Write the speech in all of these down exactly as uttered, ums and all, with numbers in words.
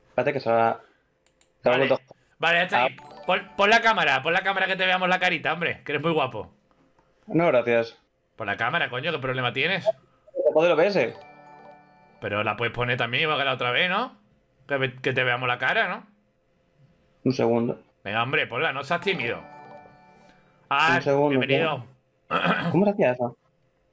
Espérate que se va. Se va Vale, vuelto- vale, ya está Ah, ahí. Pon, pon la cámara, pon la cámara que te veamos la carita, hombre, que eres muy guapo. no, gracias. Pon la cámara, coño, ¿qué problema tienes? Joder, O B S. Pero la puedes poner también igual que la otra vez, ¿no? Que, ve- que te veamos la cara, ¿no? Un segundo. Venga, hombre, ponla, no seas tímido. Un Ah, segundo. ¿Cómo, bienvenido. ¿Cómo se hacía eso?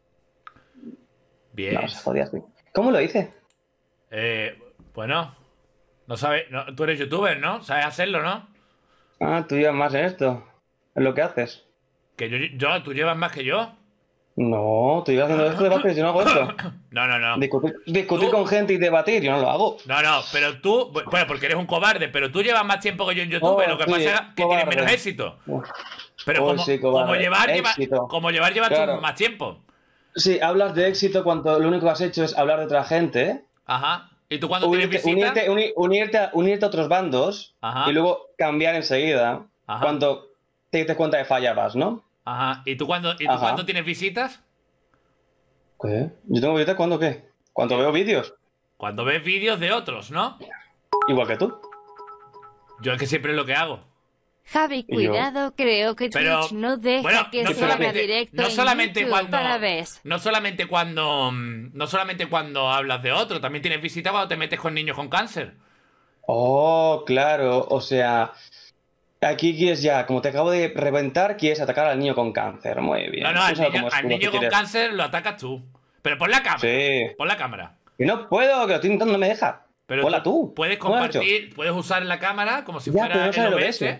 No, Bien. se jodía así. ¿Cómo lo hice? Eh, bueno, no sabes, no, tú eres youtuber, ¿no? Sabes hacerlo, ¿no? Ah, tú llevas más en esto. En lo que haces. Que yo, yo, tú llevas más que yo. No, tú llevas haciendo esto, debates, yo no hago esto. No, no, no. Discutir, discutir con Tú, gente y debatir, yo no lo hago. no, no, pero tú, bueno, porque eres un cobarde, pero tú llevas más tiempo que yo en YouTube, Oh, lo que pasa sí, es que tienes menos cobarde. éxito. Uf, Pero oh, como, sí, como cobarde. llevar, lleva, Éxito. como llevar, llevas tú Claro. más tiempo. Sí, hablas de éxito cuando lo único que has hecho es hablar de otra gente, ¿eh? Ajá. ¿Y tú cuando tienes Unirte, visita? unirte, uni- unirte, a, unirte a otros bandos y Ajá, luego cambiar enseguida ajá, cuando te diste cuenta de fallabas, ¿no? ajá. ¿Y tú cuando, y tú cuando Ajá. tienes visitas? ¿Qué? ¿Yo tengo billetes cuándo qué? Cuando Que- veo vídeos. Cuando ves vídeos de otros, ¿no? Igual que tú. Yo es que siempre es lo que hago. Javi, Y yo. cuidado, creo que Pero, Twitch no bueno, deja que no Sí, se pero haga ¿qué? solamente, directo no en solamente YouTube cuando, para vez. no solamente cuando, mm, no solamente cuando hablas de otro, también tienes visita cuando te metes con niños con cáncer. Oh, claro. O sea, aquí quieres ya, como te acabo de reventar, quieres atacar al niño con cáncer. Muy No, bien. no, al Úsalo niño, como al escudo si niño con quieres. cáncer lo atacas tú. Pero pon la cámara, Sí. pon la cámara. Que no puedo, que lo estoy intentando, no me deja. Pero Hola tú tú. puedes ¿Cómo lo has hecho? compartir, puedes usar la cámara como si Ya, pero fuera no el sale el O B O B S. S.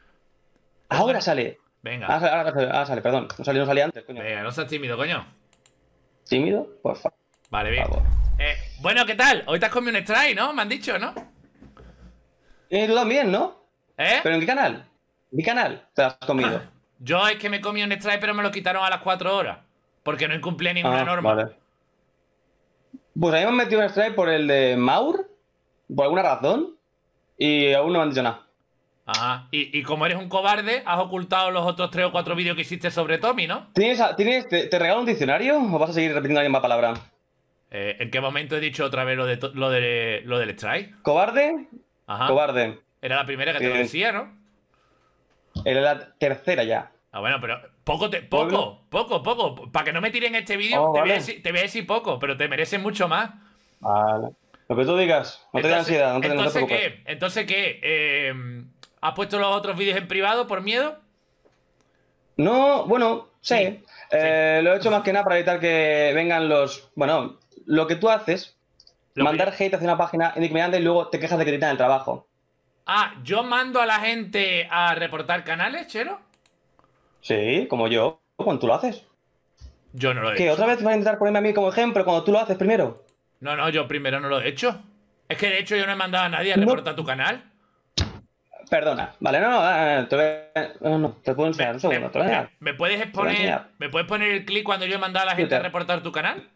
O Ahora bueno, sale. venga, Ahora, ahora sale, ahora sale, perdón. No salió, no salía antes, coño. venga, no seas tímido, coño. ¿Tímido? Por fa- Vale, bien. favor. Eh, bueno, ¿qué tal? Hoy te has comido un strike, ¿no? Me han dicho, ¿no? Y tú también, ¿no? ¿Eh? ¿Pero en qué canal? ¿En qué canal te has comido? Yo es que me comí un strike, pero me lo quitaron a las cuatro horas. Porque no incumplía ninguna Ah, norma. vale. Pues a mí me han metido un strike por el de Maur, por alguna razón, y aún no me han dicho nada. Ajá. Y, y como eres un cobarde, has ocultado los otros tres o cuatro vídeos que hiciste sobre Tommy, ¿no? ¿Tienes, tienes, te, te regalo un diccionario o vas a seguir repitiendo la misma palabra? Eh, ¿En qué momento he dicho otra vez lo, de to- lo, de, lo del strike? ¿Cobarde? Ajá. Cobarde. Era la primera que te lo Bien. decía, ¿no? Era la tercera ya. Ah, bueno, pero poco, te, Pueblo. poco, poco, poco. Para que no me tiren este vídeo, Oh, te, voy a vale. decir, te voy a decir poco, pero te mereces mucho más. Vale. Lo que tú digas, no te da ansiedad, no te, no te entonces preocupes. ¿qué? ¿Entonces qué? Eh, ¿has puesto los otros vídeos en privado por miedo? No, bueno, sí. Sí, Eh, Lo he hecho más que nada para evitar que vengan los. Bueno, lo que tú haces, Lo que mandar yo- hate hacia una página indigna y luego te quejas de que te quitan el trabajo. Ah, ¿yo mando a la gente a reportar canales, Chero? Sí, como yo, cuando tú lo haces. Yo no lo he ¿Qué? hecho. ¿Otra vez vas a intentar ponerme a mí como ejemplo cuando tú lo haces primero? No, no, yo primero no lo he hecho. Es que de hecho yo no he mandado a nadie a No. reportar tu canal. Perdona, vale, no, no, eh, te voy a- no, no, te puedo enseñar, un segundo, te voy a me- enseñar. me puedes voy a exponer, enseñar. ¿me puedes poner el clic cuando yo he mandado a la gente a Twitter. reportar tu canal?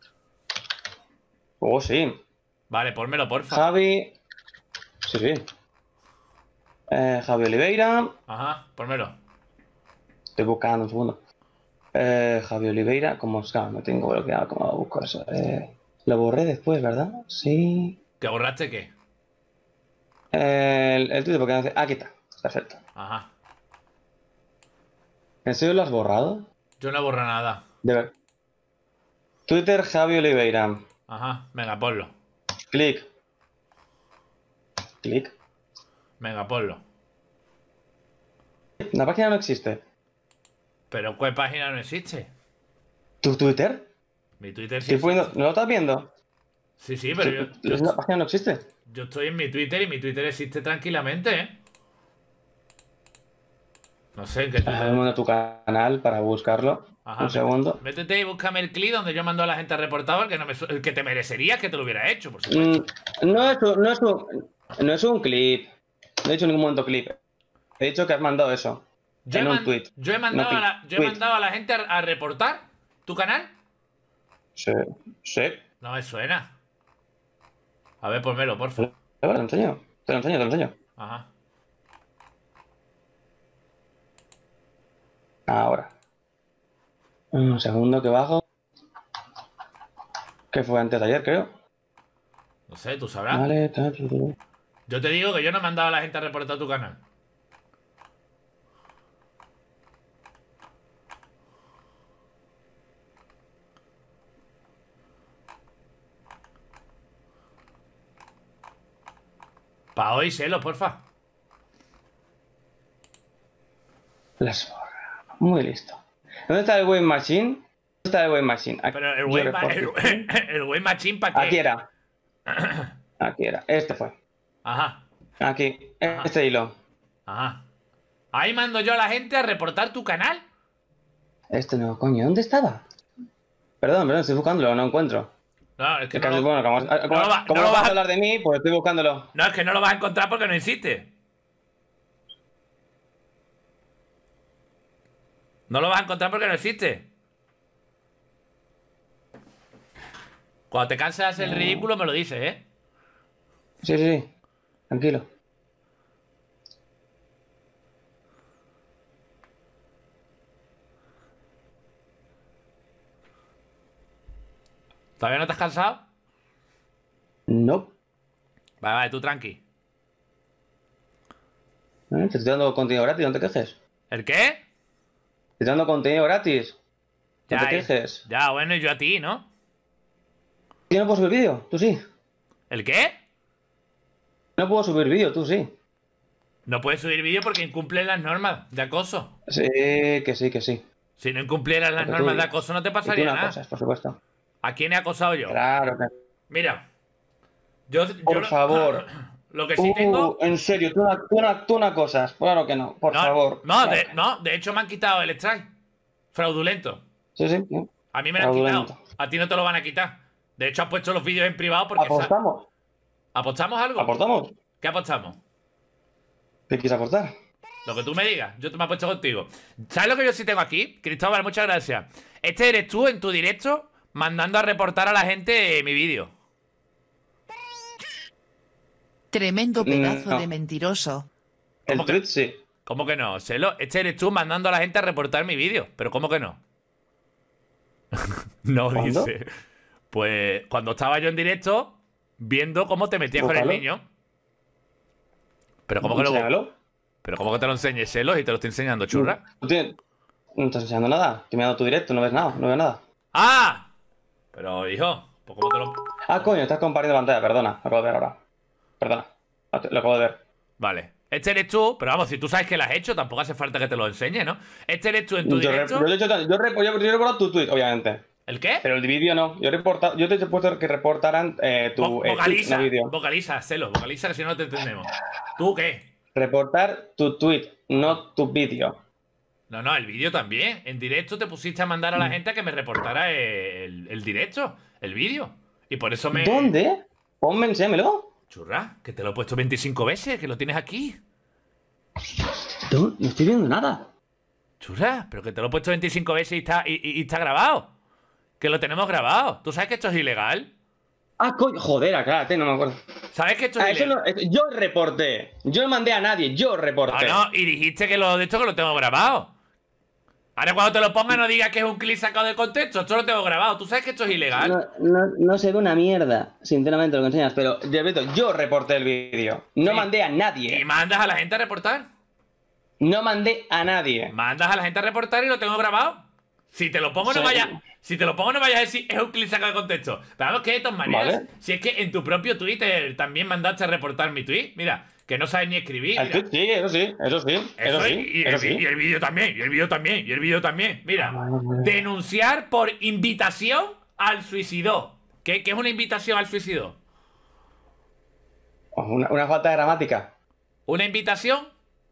Oh, sí. Vale, pónmelo, porfa. Javi. Sí, sí. Eh, Javi Oliveira. Ajá, pónmelo. Estoy buscando un segundo. Eh, Javi Oliveira, como es que me tengo bloqueado, ¿cómo busco eso? Eh, lo borré después, ¿verdad? Sí. ¿Que borraste qué? Eh, el, el Twitter, porque no hace. Ah, aquí está. Perfecto. Ajá. ¿En serio lo has borrado? Yo no borro nada. De ver. Twitter Javi Oliveira. Ajá, venga, ponlo. Clic. Clic. Venga, ponlo. La página no existe. Pero ¿cuál página no existe? ¿Tu Twitter? Mi Twitter sí Estoy poniendo. existe. ¿No lo estás viendo? Sí, sí, pero yo, yo, La página no existe. yo estoy en mi Twitter y mi Twitter existe tranquilamente, ¿eh? No sé en qué Twitter. Déjame a tu canal para buscarlo. Ajá, Un vete- segundo. Métete y búscame el clip donde yo mando a la gente a reportar, el que, no me, su- el que te merecería que te lo hubiera hecho, por supuesto. Mm, no, es un, no, es un, no es un clip. No he dicho en ningún momento clip. He dicho que has mandado eso. Yo, he, en un man- tweet. yo he mandado, No a la, yo he tweet. mandado a la gente a, a reportar tu canal. Sí. Sí. No me suena. A ver, ponmelo, porfa. Te lo enseño. Te lo enseño, te lo enseño. Ajá. Ahora. Un segundo que bajo. Que fue antes de ayer, creo. No sé, tú sabrás. Vale. ta, ta, ta. Yo te digo que yo no he mandado a la gente a reportar tu canal. Pa' hoy, Selo, porfa. Las borra. Muy listo. ¿Dónde está el Wayne Machine? ¿Dónde está el Wayne Machine? Aquí, Pero el yo Wayne Ma- reporto. el, el Wayne Machine, ¿para qué? Aquí era. Aquí era. Este fue. Ajá, Aquí. Ajá. Este hilo. ajá. Ahí mando yo a la gente a reportar tu canal. Este no, coño. ¿Dónde estaba? Perdón, perdón, estoy buscándolo, no encuentro. No, es que Es no que, lo, bueno, como, no como, lo va- como no lo vas vas a a- hablar de mí, pues estoy buscándolo. no, es que no lo vas a encontrar porque no existe. No lo vas a encontrar porque no existe. Cuando te canses de hacer el ridículo me lo dices, ¿eh? Sí, sí, sí. Tranquilo. ¿Todavía no te has cansado? No. Vale, vale, tú tranqui. Eh, Te estoy dando contenido gratis, no te quejes. ¿El qué? Te estoy dando contenido gratis. No Ya, te y- quejes. Ya, bueno, y yo a ti, ¿no? Yo no puedo subir vídeo, tú sí. ¿El qué? No puedo subir vídeo, tú sí. No puedes subir vídeo porque incumples las normas de acoso. Sí, que sí, que sí. Si no incumplieras las Porque normas tú- de acoso no te Y tú pasaría una nada. cosa, por supuesto. ¿A quién he acosado yo? Claro que. Mira, yo, yo Por lo- favor. Lo que sí Uh, tengo. en serio, tú una, tú una, tú una cosa. Claro que no, por No, favor. no, de, no, de hecho me han quitado el strike. Fraudulento. Sí, sí. sí. A mí me lo han Fraudulento. quitado. A ti no te lo van a quitar. De hecho, has puesto los vídeos en privado porque. sa- ¿Apostamos? ¿Apostamos algo? ¿Apostamos? ¿Qué apostamos? ¿Qué quieres apostar? Lo que tú me digas. Yo te me he puesto contigo. ¿Sabes lo que yo sí tengo aquí? Cristóbal, muchas gracias. Este eres tú en tu directo mandando a reportar a la gente eh, mi vídeo. Tremendo pedazo no. de mentiroso. El ¿Cómo que- tweet sí. ¿Cómo que no? Selo, este eres tú mandando a la gente a reportar mi vídeo. ¿Pero cómo que no? No, ¿Cuándo? dice. Pues cuando estaba yo en directo, viendo cómo te metías con el Búscalo. niño. Pero cómo que lo. Enséñamelo. Pero cómo que te lo enseñes, Selo, y te lo estoy enseñando, churra. No, tienes- no estás enseñando nada. Estoy mirando tu directo, no ves nada, no veo nada. ¡Ah! Pero, hijo, pues cómo te lo. Ah, coño, estás compartiendo pantalla, perdona. Lo acabo de ver ahora. Perdona. Lo acabo de ver. Vale. Este eres tú, pero vamos, si tú sabes que lo has hecho, tampoco hace falta que te lo enseñe, ¿no? Este eres tú en tu Yo, re- directo. yo, le he hecho- yo, re- yo, yo he reportado tu tweet, obviamente. ¿El qué? Pero el vídeo no. Yo, he reportado, yo te he puesto que reportaran eh, tu Vo- eh, tweet, vocaliza, no vídeo. vocaliza, Celo, vocaliza que si no no te entendemos. ¿Tú qué? Reportar tu tweet, no tu vídeo. No, no, el vídeo también. En directo te pusiste a mandar Mm. a la gente a que me reportara el, el directo, el vídeo. Y por eso me... ¿Dónde? Ponme, enséñamelo. Churra, que te lo he puesto veinticinco veces, que lo tienes aquí. No, no estoy viendo nada. Churra, pero que te lo he puesto veinticinco veces y está, y, y- y está grabado. Que lo tenemos grabado. ¿Tú sabes que esto es ilegal? Ah, coño, joder, aclárate, no me acuerdo. ¿Sabes que esto es Ah, eso ilegal? no, es- yo reporté. Yo no mandé a nadie, yo reporté. Ah, no, y dijiste que lo de esto que lo tengo grabado. Ahora cuando te lo ponga no digas que es un clip sacado de contexto. Esto lo tengo grabado. ¿Tú sabes que esto es ilegal? No, no, no se ve una mierda, sinceramente, lo que enseñas, pero, repito, yo reporté el vídeo. No Sí. mandé a ¿Y nadie. mandas a la gente a reportar? No mandé a nadie. ¿Mandas a la gente a reportar y lo tengo grabado? Si te lo pongo no Sí. vayas... Si te lo pongo no vayas a decir es un clip sacado de contexto. Pero vamos que de todas maneras, Vale. si es que en tu propio Twitter también mandaste a reportar mi tweet. Mira, que no sabes ni escribir. El mira. tweet sí, eso sí, eso sí, eso Eso sí, y, y eso el, sí. y el vídeo también, y el vídeo también, y el vídeo también. Mira, Ah, vale. denunciar por invitación al suicidio. ¿Qué, qué es una invitación al suicidio? Una, una falta de gramática. ¿Una invitación?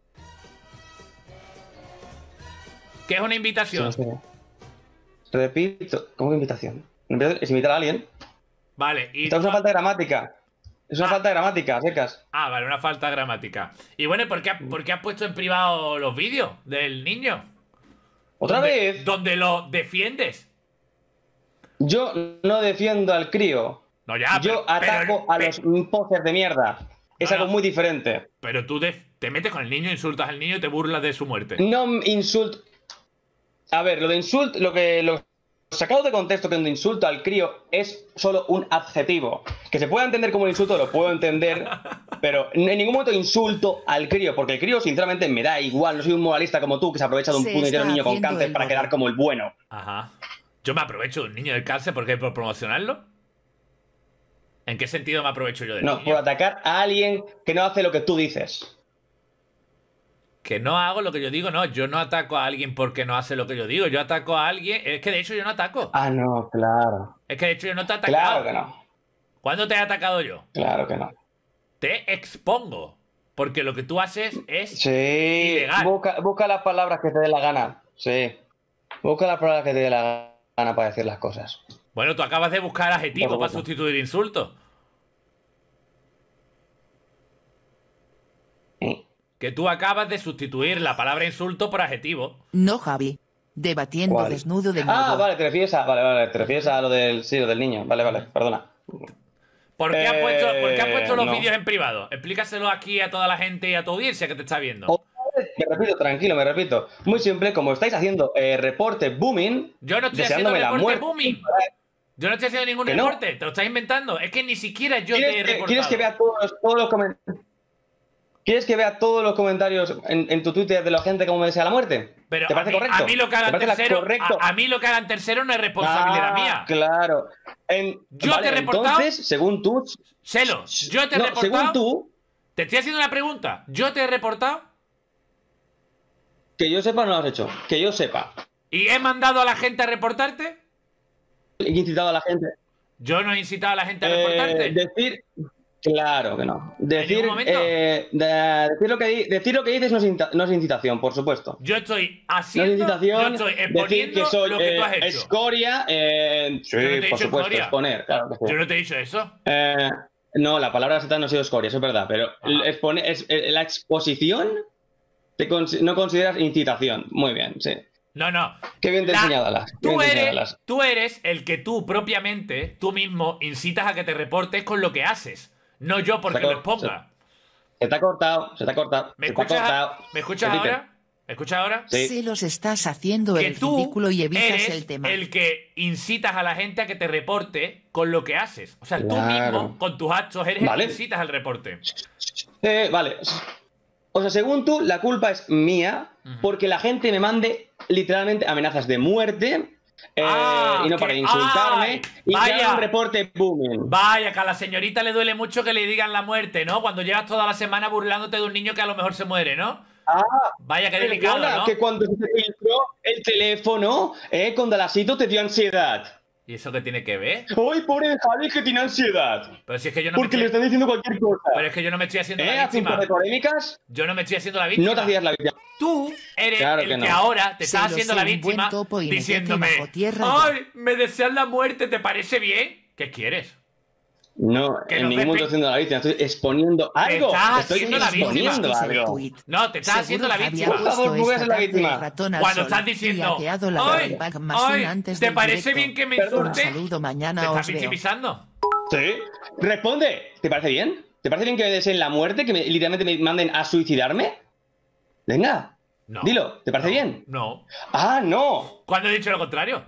¿Qué es una Sí, invitación? no sé. Repito, ¿cómo que invitación? Invitación Es invitar a alguien. Vale, y... Esto es una falta de gramática. Es una Ah. falta de gramática, secas. Ah, vale, una falta gramática. Y bueno, ¿por qué, ha- por qué has puesto en privado los vídeos del niño? ¿Otra Donde- vez? Donde lo defiendes. Yo no defiendo al crío. No, ya, Yo pero- ataco pero- a pe- los posers de mierda. Es No, algo no. muy diferente. Pero tú def- te metes con el niño, insultas al niño y te burlas de su muerte. No insulto. A ver, lo de insulto, lo que lo sacado de contexto que un insulto al crío es solo un adjetivo. Que se pueda entender como un insulto, lo puedo entender, pero en ningún momento insulto al crío, porque el crío, sinceramente, me da igual. No soy un moralista como tú, que se aprovecha de un Se puñetero está niño con haciendo cáncer el para bobo. quedar como el bueno. Ajá. Yo me aprovecho de un niño del cáncer porque por promocionarlo. ¿En qué sentido me aprovecho yo del No, niño? por atacar a alguien que no hace lo que tú dices. Que no hago lo que yo digo, no. Yo no ataco a alguien porque no hace lo que yo digo. Yo ataco a alguien. Es que de hecho yo no ataco. Ah, no, claro. Es que de hecho yo no te he atacado. Claro que no. ¿Cuándo te he atacado yo? Claro que no. Te expongo. Porque lo que tú haces es Sí, ilegal. busca, busca las palabras que te dé la gana. Sí. Busca las palabras que te dé la gana para decir las cosas. Bueno, tú acabas de buscar adjetivos Por para supuesto. sustituir insultos. Sí. Que tú acabas de sustituir la palabra insulto por adjetivo. No, Javi. Debatiendo ¿Cuál? desnudo de nuevo. Ah, vale, te refieres a. Vale, vale, te refieres a lo del. Sí, lo del niño. Vale, vale, perdona. ¿Por qué, has Eh, puesto, ¿por qué has puesto los no. vídeos en privado? Explícaselo aquí a toda la gente y a tu audiencia que te está viendo. Otra vez, Me repito, tranquilo, me repito. Muy simple, como estáis haciendo eh, reporte booming. Yo no estoy haciendo deseándome la reporte muerte. booming. Yo no estoy haciendo ningún ¿Que no? reporte. Te lo estás inventando. Es que ni siquiera yo te he ¿Quieres que, reportado. ¿Quieres que vea todos los, todos los comentarios? ¿Quieres que vea todos los comentarios en, en tu Twitter de la gente como me desea la muerte? Pero ¿Te a parece mí, correcto? a mí lo que ¿Te hagan parece la- tercero, correcto? a, a mí lo que hagan tercero no es responsabilidad Ah, mía. Claro. En- Yo vale, te he reportado- Entonces, según tú. Selo, yo te he no, reportado. según tú, Te estoy haciendo una pregunta. Yo te he reportado que yo sepa, no lo has hecho. Que yo sepa. y he mandado a la gente a reportarte. He incitado a la gente. Yo no he incitado a la gente a Eh, reportarte. decir. Claro que no. Decir, ningún momento? eh, de- decir, lo que, di- decir lo que dices no es, incita- no es incitación, por supuesto. Yo estoy No es haciendo. incitación. yo estoy decir exponiendo que soy lo que tú has eh, hecho. escoria. eh, sí, Yo no te he por dicho supuesto, escoria. exponer. Claro que sí. Yo no te he dicho eso. Eh, no, la palabra exacta no ha sido escoria, eso es verdad, pero Ajá. el expone- es- eh, la exposición te cons- no consideras incitación. Muy bien, sí. No, no. Qué bien te he La- enseñado, Alas. Qué Tú bien te he enseñado, eres, Alas. tú eres el que tú propiamente, tú mismo, incitas a que te reportes con lo que haces. No yo porque Se ha lo cor- exponga. Se te ha cortado, se te ha cortado. ¿Me se te ha escuchas, cortado. ¿me escuchas Repite. ahora? ¿Me escuchas ahora? Sí. Se los estás haciendo Que el tú ridículo y evitas eres el tema. el que incitas a la gente a que te reporte con lo que haces. O sea, tú Claro. mismo, con tus actos, eres Vale. el que incitas al reporte. Eh, vale. O sea, según tú, la culpa es mía Ujú. porque la gente me mande literalmente amenazas de muerte eh, Ah, y no que- para insultarme ¡ay! y que Vaya. haga un reporte booming. Vaya, que a la señorita le duele mucho que le digan la muerte, ¿no? Cuando llevas toda la semana burlándote de un niño que a lo mejor se muere, ¿no? Ah, Vaya, qué delicado, perdona, ¿no? que cuando se te filtró el teléfono, eh, con Dalasito te dio ansiedad. ¿Y eso qué tiene que ver? ¡Ay, pobre de Javi que tiene ansiedad! Pero si es que yo no Porque me le estoy... están diciendo cualquier cosa. Pero es que yo no me estoy haciendo ¿Eh? la Hace un par víctima. de polémicas, Yo no me estoy haciendo la víctima. no te hacías la víctima. Tú eres Claro el que que, no. ahora te estás Celos haciendo de la un buen víctima topo y metete diciéndome bajo tierra ya. ¡ay, me desean la muerte! ¿Te parece bien? ¿Qué quieres? No, Que en no ningún te momento pe- estoy haciendo la víctima, estoy exponiendo algo. estás Estoy haciendo la víctima. exponiendo Este es el algo. tuit. No, te estás Seguro haciendo la Javi ha víctima. Por favor, puesto ¿cómo voy a esta ser la tarde víctima? el ratón al Cuando sol estás y diciendo apeado la ¡ay! barback más ¡ay! antes ¿Te del parece directo. bien que me Perdona. Un insulte? saludo, ¿Te mañana estás os veo. victimizando? Sí. Responde. ¿Te parece bien? ¿Te parece bien que me deseen la muerte? ¿Que me, literalmente me manden a suicidarme? Venga. No. Dilo. ¿Te parece No, bien? No. Ah, no. ¿Cuándo he dicho lo contrario?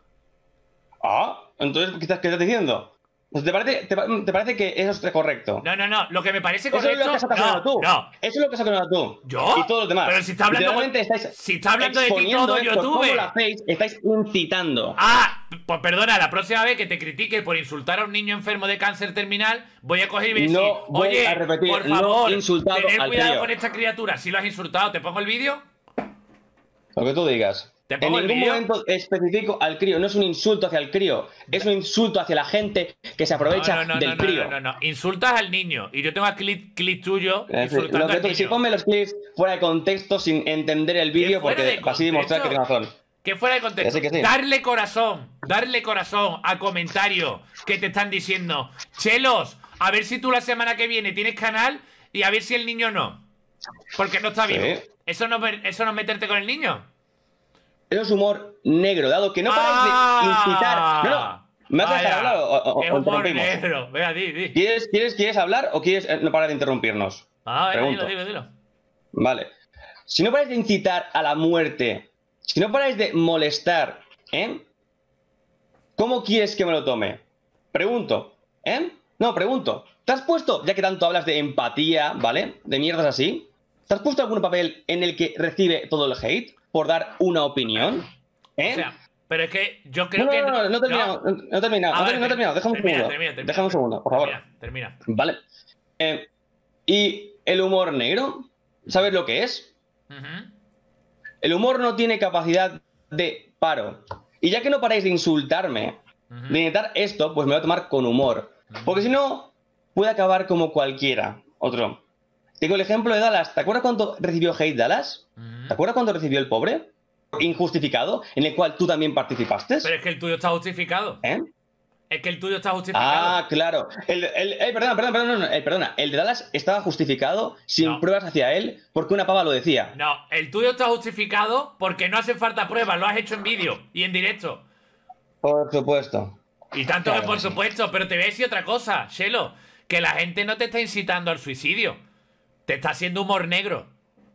Ah, entonces, ¿qué estás, qué estás diciendo? Pues ¿Te parece, te, pa- te parece que eso es correcto? No, no, no. Lo que me parece Eso es correcto... lo que has ocasionado no, tú. no. Eso es lo que has ocasionado tú. ¿Yo? Y todos los demás. Pero si está hablando, Literalmente estáis si está hablando de ti exponiendo todo esto, ¿cómo YouTube. lo hacéis? Estáis incitando. Ah, pues perdona, la próxima vez que te critique por insultar a un niño enfermo de cáncer terminal, voy a coger y voy a decir, No voy oye, a repetir, por no favor, he insultado tener al cuidado crío". con esta criatura. Si lo has insultado, ¿te pongo el vídeo? Lo que tú digas. ¿Te En pongo el ningún vídeo? momento especifico al crío. No es un insulto hacia el crío. Es un insulto hacia la gente que se aprovecha no, no, no, del no, no, crío. no, no, no. Insultas al niño. Y yo tengo aquí clip, clip tuyo Es decir, insultando lo que al tú, niño. si ponme los clips fuera de contexto sin entender el vídeo fuera porque de para así demostrar que contexto? tengo razón. Que fuera de contexto. Ya sé que sí. Darle corazón, darle corazón a comentarios que te están diciendo, Chelos, a ver si tú la semana que viene tienes canal y a ver si el niño no. Porque no está Sí. vivo. ¿Eso no, eso no es meterte con el niño? Eso es humor negro, dado que no paráis de incitar. No, no. ¿Me has dejado hablar o, o- es o humor interrumpimos? negro. Venga, di, di. ¿Quieres, quieres, ¿Quieres hablar o quieres eh, no parar de interrumpirnos? Ah, venga, Pregunto. dilo, dilo, dilo. Vale. Si no paráis de incitar a la muerte, si no paráis de molestar, ¿eh? ¿Cómo quieres que me lo tome? Pregunto, ¿eh? No, pregunto. ¿Te has puesto, ya que tanto hablas de empatía, ¿vale? De mierdas así, ¿te has puesto algún papel en el que recibe todo el hate por dar una opinión? ¿Eh? O sea, pero es que yo creo no, que... no, no, no, no he terminado, no, no he terminado, Ah, no, vale, no he terminado, déjame un termina, segundo. termina, termina, Déjame un segundo, por favor. Termina, termina. Vale. Eh, ¿Y el humor negro? ¿Sabes lo que es? Ujú. El humor no tiene capacidad de paro. Y ya que no paráis de insultarme, Ujú. de intentar esto, pues me voy a tomar con humor. Porque si no, puede acabar como cualquiera. Otro. Tengo el ejemplo de Dallas. ¿Te acuerdas cuánto recibió hate Dallas? Ujú. ¿Te acuerdas cuánto recibió el pobre? Injustificado, en el cual tú también participaste. Pero es que el tuyo está justificado. ¿Eh? Es que el tuyo está justificado. Ah, claro. El, el, el, perdona, perdona, perdona, no, el, perdona. El de Dallas estaba justificado sin No. pruebas hacia él porque una pava lo decía. No, el tuyo está justificado porque no hacen falta pruebas, lo has hecho en vídeo y en directo. Por supuesto. Y tanto Claro que por que sí. supuesto, pero te voy a decir otra cosa, Shelo, que la gente no te está incitando al suicidio. Te está haciendo humor negro.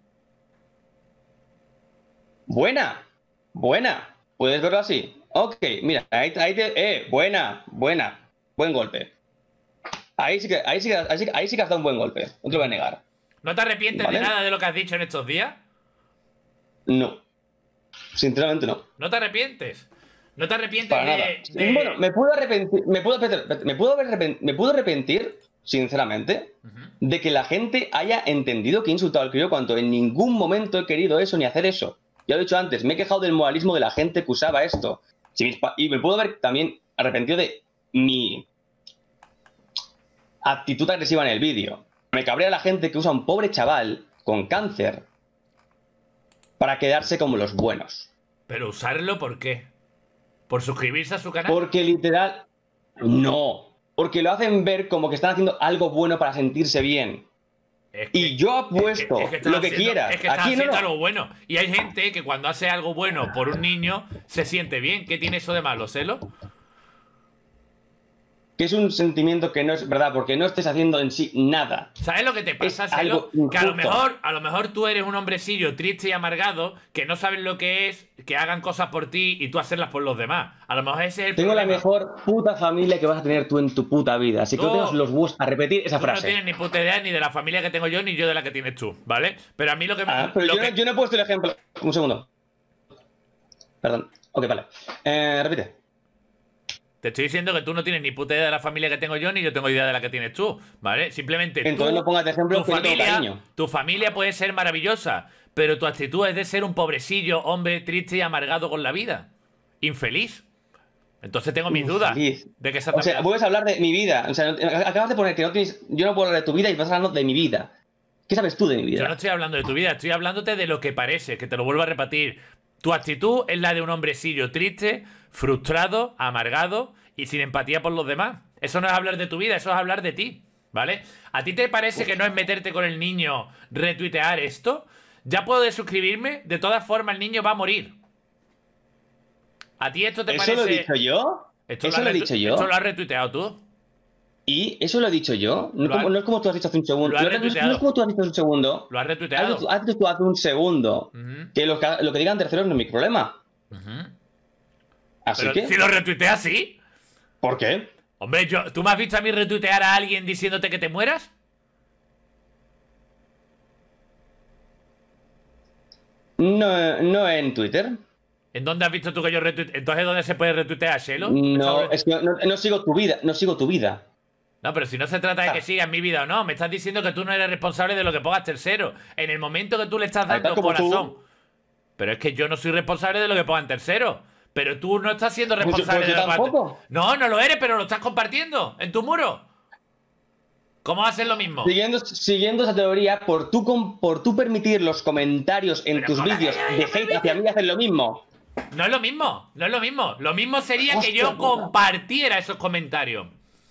Buena, buena. ¿Puedes verlo así? Ok, mira, ahí, ahí te... Eh, buena, buena. Buen golpe. Ahí sí que, ahí sí que, ahí sí, ahí sí que has dado un buen golpe. No te lo voy a negar. ¿No te arrepientes ¿Vale? de nada de lo que has dicho en estos días? No. Sinceramente no. ¿No te arrepientes? ¿No te arrepientes Para de, nada. de- Bueno, me puedo arrepentir, me puedo, me puedo, arrepentir, me puedo arrepentir, sinceramente, Ujú. de que la gente haya entendido que he insultado al crío cuando en ningún momento he querido eso ni hacer eso. Ya lo he dicho antes, me he quejado del moralismo de la gente que usaba esto. Si mis pa- y me puedo haber también arrepentido de mi actitud agresiva en el vídeo. Me cabrea la gente que usa a un pobre chaval con cáncer para quedarse como los buenos. Pero usarlo, ¿por qué? ¿Por suscribirse a su canal? Porque literal, no. Porque lo hacen ver como que están haciendo algo bueno para sentirse bien. Es que- Y yo es que- apuesto es que están lo que haciendo- quiera. Es que están Aquí no, haciendo no. algo bueno. Y hay gente que cuando hace algo bueno por un niño se siente bien. ¿Qué tiene eso de malo, Celo? Que es un sentimiento que no es verdad, porque no estés haciendo en sí nada. ¿Sabes lo que te pasa, Es Celo? algo Que a lo injusto. mejor, a lo mejor tú eres un hombrecillo triste y amargado, que no sabes lo que es, que hagan cosas por ti y tú hacerlas por los demás. A lo mejor ese es el Tengo la problema. mejor puta familia que vas a tener tú en tu puta vida. Así que no No. tengas los huevos a repetir esa Tú no frase. tienes ni puta idea ni de la familia que tengo yo, ni yo de la que tienes tú, ¿vale? Pero a mí lo que me... Ah, pero lo yo, que- no, yo no he puesto el ejemplo. Un segundo. Perdón. Ok, vale. Eh, repite. Te estoy diciendo que tú no tienes ni puta idea de la familia que tengo yo, ni yo tengo idea de la que tienes tú, ¿vale? Simplemente Entonces tú, no pongas de ejemplo tu que yo tengo familia, cariño. tu familia puede ser maravillosa, pero tu actitud es de ser un pobrecillo, hombre triste y amargado con la vida. Infeliz. Entonces tengo mis dudas Infeliz. de que esa O sea, también- vuelves a hablar de mi vida. O sea, no- acabas de poner que no tienes. Yo no puedo hablar de tu vida y estás hablando de mi vida. ¿Qué sabes tú de mi vida? Yo no estoy hablando de tu vida, estoy hablándote de lo que parece, que te lo vuelvo a repetir. Tu actitud es la de un hombrecillo triste, frustrado, amargado y sin empatía por los demás. Eso no es hablar de tu vida, eso es hablar de ti, ¿vale? ¿A ti te parece que no es meterte con el niño, retuitear esto? Ya puedo desuscribirme, de todas formas el niño va a morir. ¿A ti esto te ¿Eso parece...? lo he dicho yo? Esto ¿Eso lo lo has he retu- dicho yo? Esto lo has retuiteado tú. ¿Y eso lo he dicho yo? No, Lo como- has- no es como tú has dicho hace un segundo. lo has No, no es- no retuiteado. es como tú has dicho hace un segundo. Lo has Has retuiteado. dicho, has dicho tú hace un segundo. Ujú, Que lo, que lo que digan terceros no es mi problema. ujú. Así Pero que. si lo retuiteas, sí. ¿Por qué? Hombre, yo, ¿tú me has visto a mí retuitear a alguien diciéndote que te mueras? No, no en Twitter. ¿En dónde has visto tú que yo retuiteo? Entonces, ¿dónde se puede retuitear, Shelo? No, Eso- es que no, no sigo tu vida. No sigo tu vida. No, pero si no se trata de que Ah. sigas mi vida o no, me estás diciendo que tú no eres responsable de lo que pongas tercero. En el momento que tú le estás Ahí está, dando como tú. corazón. Pero es que yo no soy responsable de lo que pongan tercero. Pero tú no estás siendo Pues yo- responsable pues yo de lo que pongan tampoco. ter- No, no lo eres, pero lo estás compartiendo en tu muro. ¿Cómo haces lo mismo? Siguiendo, siguiendo esa teoría, por tú, com- por tú permitir los comentarios en Pero tus ¿cómo? vídeos de hate hacia mí, hacen lo mismo. No es lo mismo, no es lo mismo. Lo mismo sería que Hostia yo puta. compartiera esos comentarios.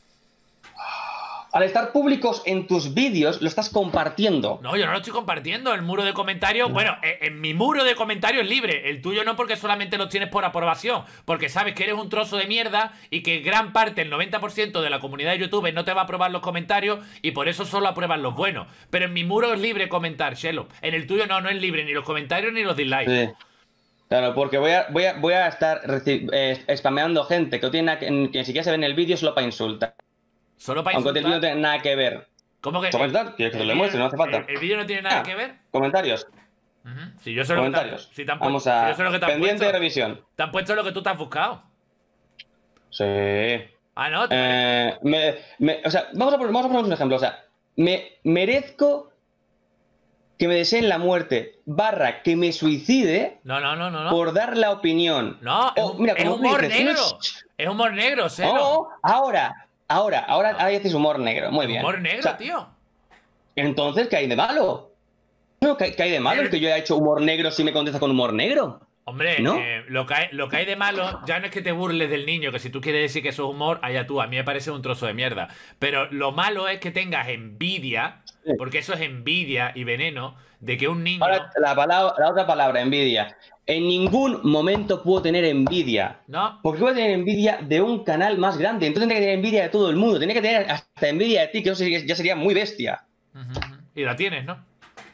Al estar públicos en tus vídeos, lo estás compartiendo. No, yo no lo estoy compartiendo. El muro de comentarios, bueno, en, en mi muro de comentarios es libre. El tuyo no, porque solamente los tienes por aprobación. Porque sabes que eres un trozo de mierda y que gran parte, el noventa por ciento de la comunidad de YouTube no te va a aprobar los comentarios y por eso solo aprueban los buenos. Pero en mi muro es libre comentar, Shelo. En el tuyo no, no es libre ni los comentarios ni los dislikes. Sí. Claro, porque voy a, voy a, voy a estar reci- eh, spameando gente que, no tiene nada que, que ni siquiera se ve en el vídeo solo para insultar. Solo para Aunque el vídeo no insultar. tiene nada que ver. ¿Cómo que? Comentar, ¿quieres que te lo el demuestre? vídeo- No hace falta. El, el vídeo no tiene nada Ah, que ver. Comentarios. Ujú. Si yo sé lo que te han- Comentarios. si te han pu- Vamos si a. yo sé lo que te han Pendiente de puesto. revisión. Te han puesto lo que tú te has buscado. Sí. Ah, no. te- Eh, me- me- o sea, vamos a, poner, vamos a poner un ejemplo. O sea, me merezco que me deseen la muerte, barra que me suicide No, no, no, no. no. por dar la opinión. No, es, Oh, un- mira, es como tú humor dices, negro. es- Es humor negro, Seno. Oh, ahora, ahora, ahora, ahora dices humor negro. Muy bien. Humor negro, O sea, tío. entonces, ¿qué hay de malo? No, ¿qué, qué hay de malo en que yo haya hecho humor negro si me contesta con humor negro? Hombre, ¿No? eh, lo, que hay, lo que hay de malo ya no es que te burles del niño, que si tú quieres decir que eso es humor, allá tú, a mí me parece un trozo de mierda. Pero lo malo es que tengas envidia, Sí. porque eso es envidia y veneno, de que un niño... Ahora, la, palabra, la otra palabra, envidia. En ningún momento puedo tener envidia. No, Porque voy a tener envidia de un canal más grande. Entonces tendría que tener envidia de todo el mundo. Tendría que tener hasta envidia de ti, que eso sería- ya sería muy bestia. Ujú, ujú. Y la tienes, ¿no?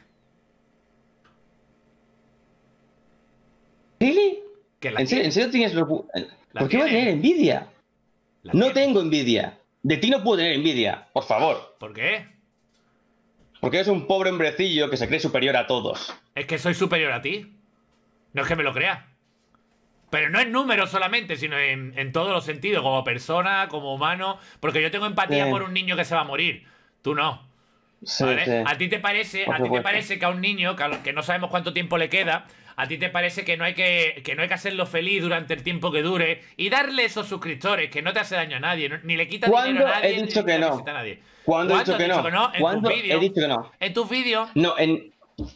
¿Really? Que la ¿En serio, tienes. ¿En serio tienes lo- La ¿Por qué voy a tienes. tener envidia? La No tienes. tengo envidia. De ti no puedo tener envidia. Por favor. ¿Por qué? Porque eres un pobre hombrecillo que se cree superior a todos. Es que soy superior a ti. No es que me lo creas. Pero no en números solamente, sino en, en todos los sentidos, como persona, como humano. Porque yo tengo empatía Sí. por un niño que se va a morir. Tú no. Sí, ¿Vale? sí. A ti te parece, Por a ti te supuesto. parece que a un niño, que, a- que no sabemos cuánto tiempo le queda, a ti te parece que no hay que, que no hay que hacerlo feliz durante el tiempo que dure y darle esos suscriptores, que no te hace daño a nadie, no- ni le quita dinero ¿Cuándo a nadie, he ni dicho le que quita no? visita a nadie. ¿Cuándo he dicho has que dicho no? que no? En ¿Cuándo tus he vídeos. dicho que no? En tus vídeos. No, en.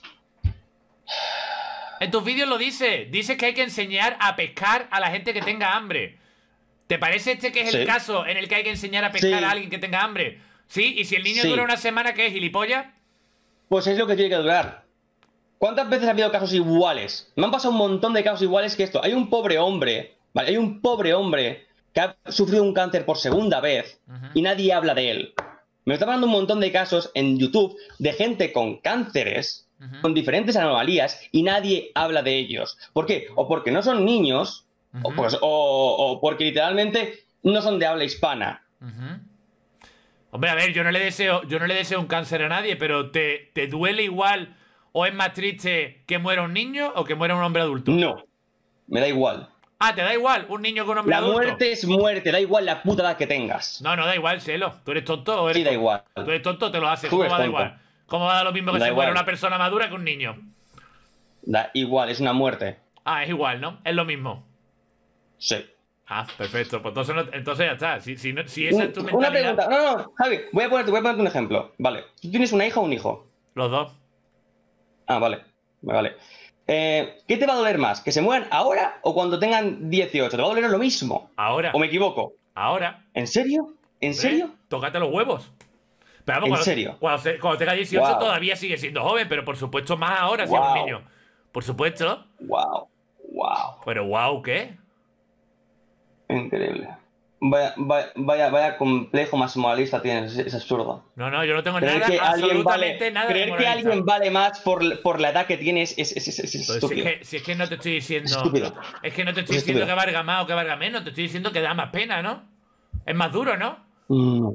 En tus vídeos lo dice. Dice que hay que enseñar a pescar a la gente que tenga hambre. ¿Te parece este que es el Sí. caso en el que hay que enseñar a pescar Sí. a alguien que tenga hambre? ¿Sí? ¿Y si el niño Sí. dura una semana, qué es, gilipollas? Pues es lo que tiene que durar. ¿Cuántas veces ha habido casos iguales? Me han pasado un montón de casos iguales que esto. Hay un pobre hombre, ¿vale? Hay un pobre hombre que ha sufrido un cáncer por segunda vez Ujú. y nadie habla de él. Me está pasando un montón de casos en YouTube de gente con cánceres, Ujú. con diferentes anomalías y nadie habla de ellos. ¿Por qué? O porque no son niños, o, Ujú. pues- o- o porque literalmente no son de habla hispana. Ujú. Hombre, a ver, yo no le deseo, yo no le deseo un cáncer a nadie, pero ¿te, te duele igual o es más triste que muera un niño o que muera un hombre adulto? No, me da igual. Ah, ¿te da igual un niño con un hombre La adulto? muerte es muerte, da igual la puta edad que tengas. No, no da igual, Selo. ¿Tú eres tonto o eres Sí, da tonto? igual. Tú eres tonto, te lo haces. Tú ¿Cómo eres va a dar tonto. igual? ¿Cómo va a dar lo mismo que Da si muera igual. una persona madura que un niño? Da igual, es una muerte. Ah, es igual, ¿no? Es lo mismo. Sí. Ah, perfecto. Pues entonces, no- entonces ya está. Si, si, no- si esa es tu Una mentalidad... pregunta. No, no, Javi, voy a, ponerte, voy a ponerte un ejemplo. Vale. ¿Tú tienes una hija o un hijo? Los dos. Ah, vale. Vale. Eh, ¿Qué te va a doler más? ¿Que se mueran ahora o cuando tengan dieciocho? ¿Te va a doler lo mismo? Ahora. ¿O me equivoco? Ahora. ¿En serio? ¿En ¿Eh? serio? Tócate los huevos. Pero vamos, ¿En cuando, serio? Cuando, se- cuando tenga dieciocho Wow. todavía sigue siendo joven, pero por supuesto más ahora si es un Wow. niño. Por supuesto. Wow. Wow. Pero wow, ¿qué? Increíble. Vaya, vaya, vaya, vaya complejo maximalista tienes, es, es absurdo. No, no, yo no tengo Creer nada, que alguien absolutamente vale, nada de creer que moralista. alguien vale más por, por la edad que tienes es, es, es, es Pues si, es estúpido. que, si es que no te estoy diciendo. Estúpido. Es que no te estoy Es diciendo estúpido. que valga más o que valga menos, te estoy diciendo que da más pena, ¿no? Es más duro, ¿no? No.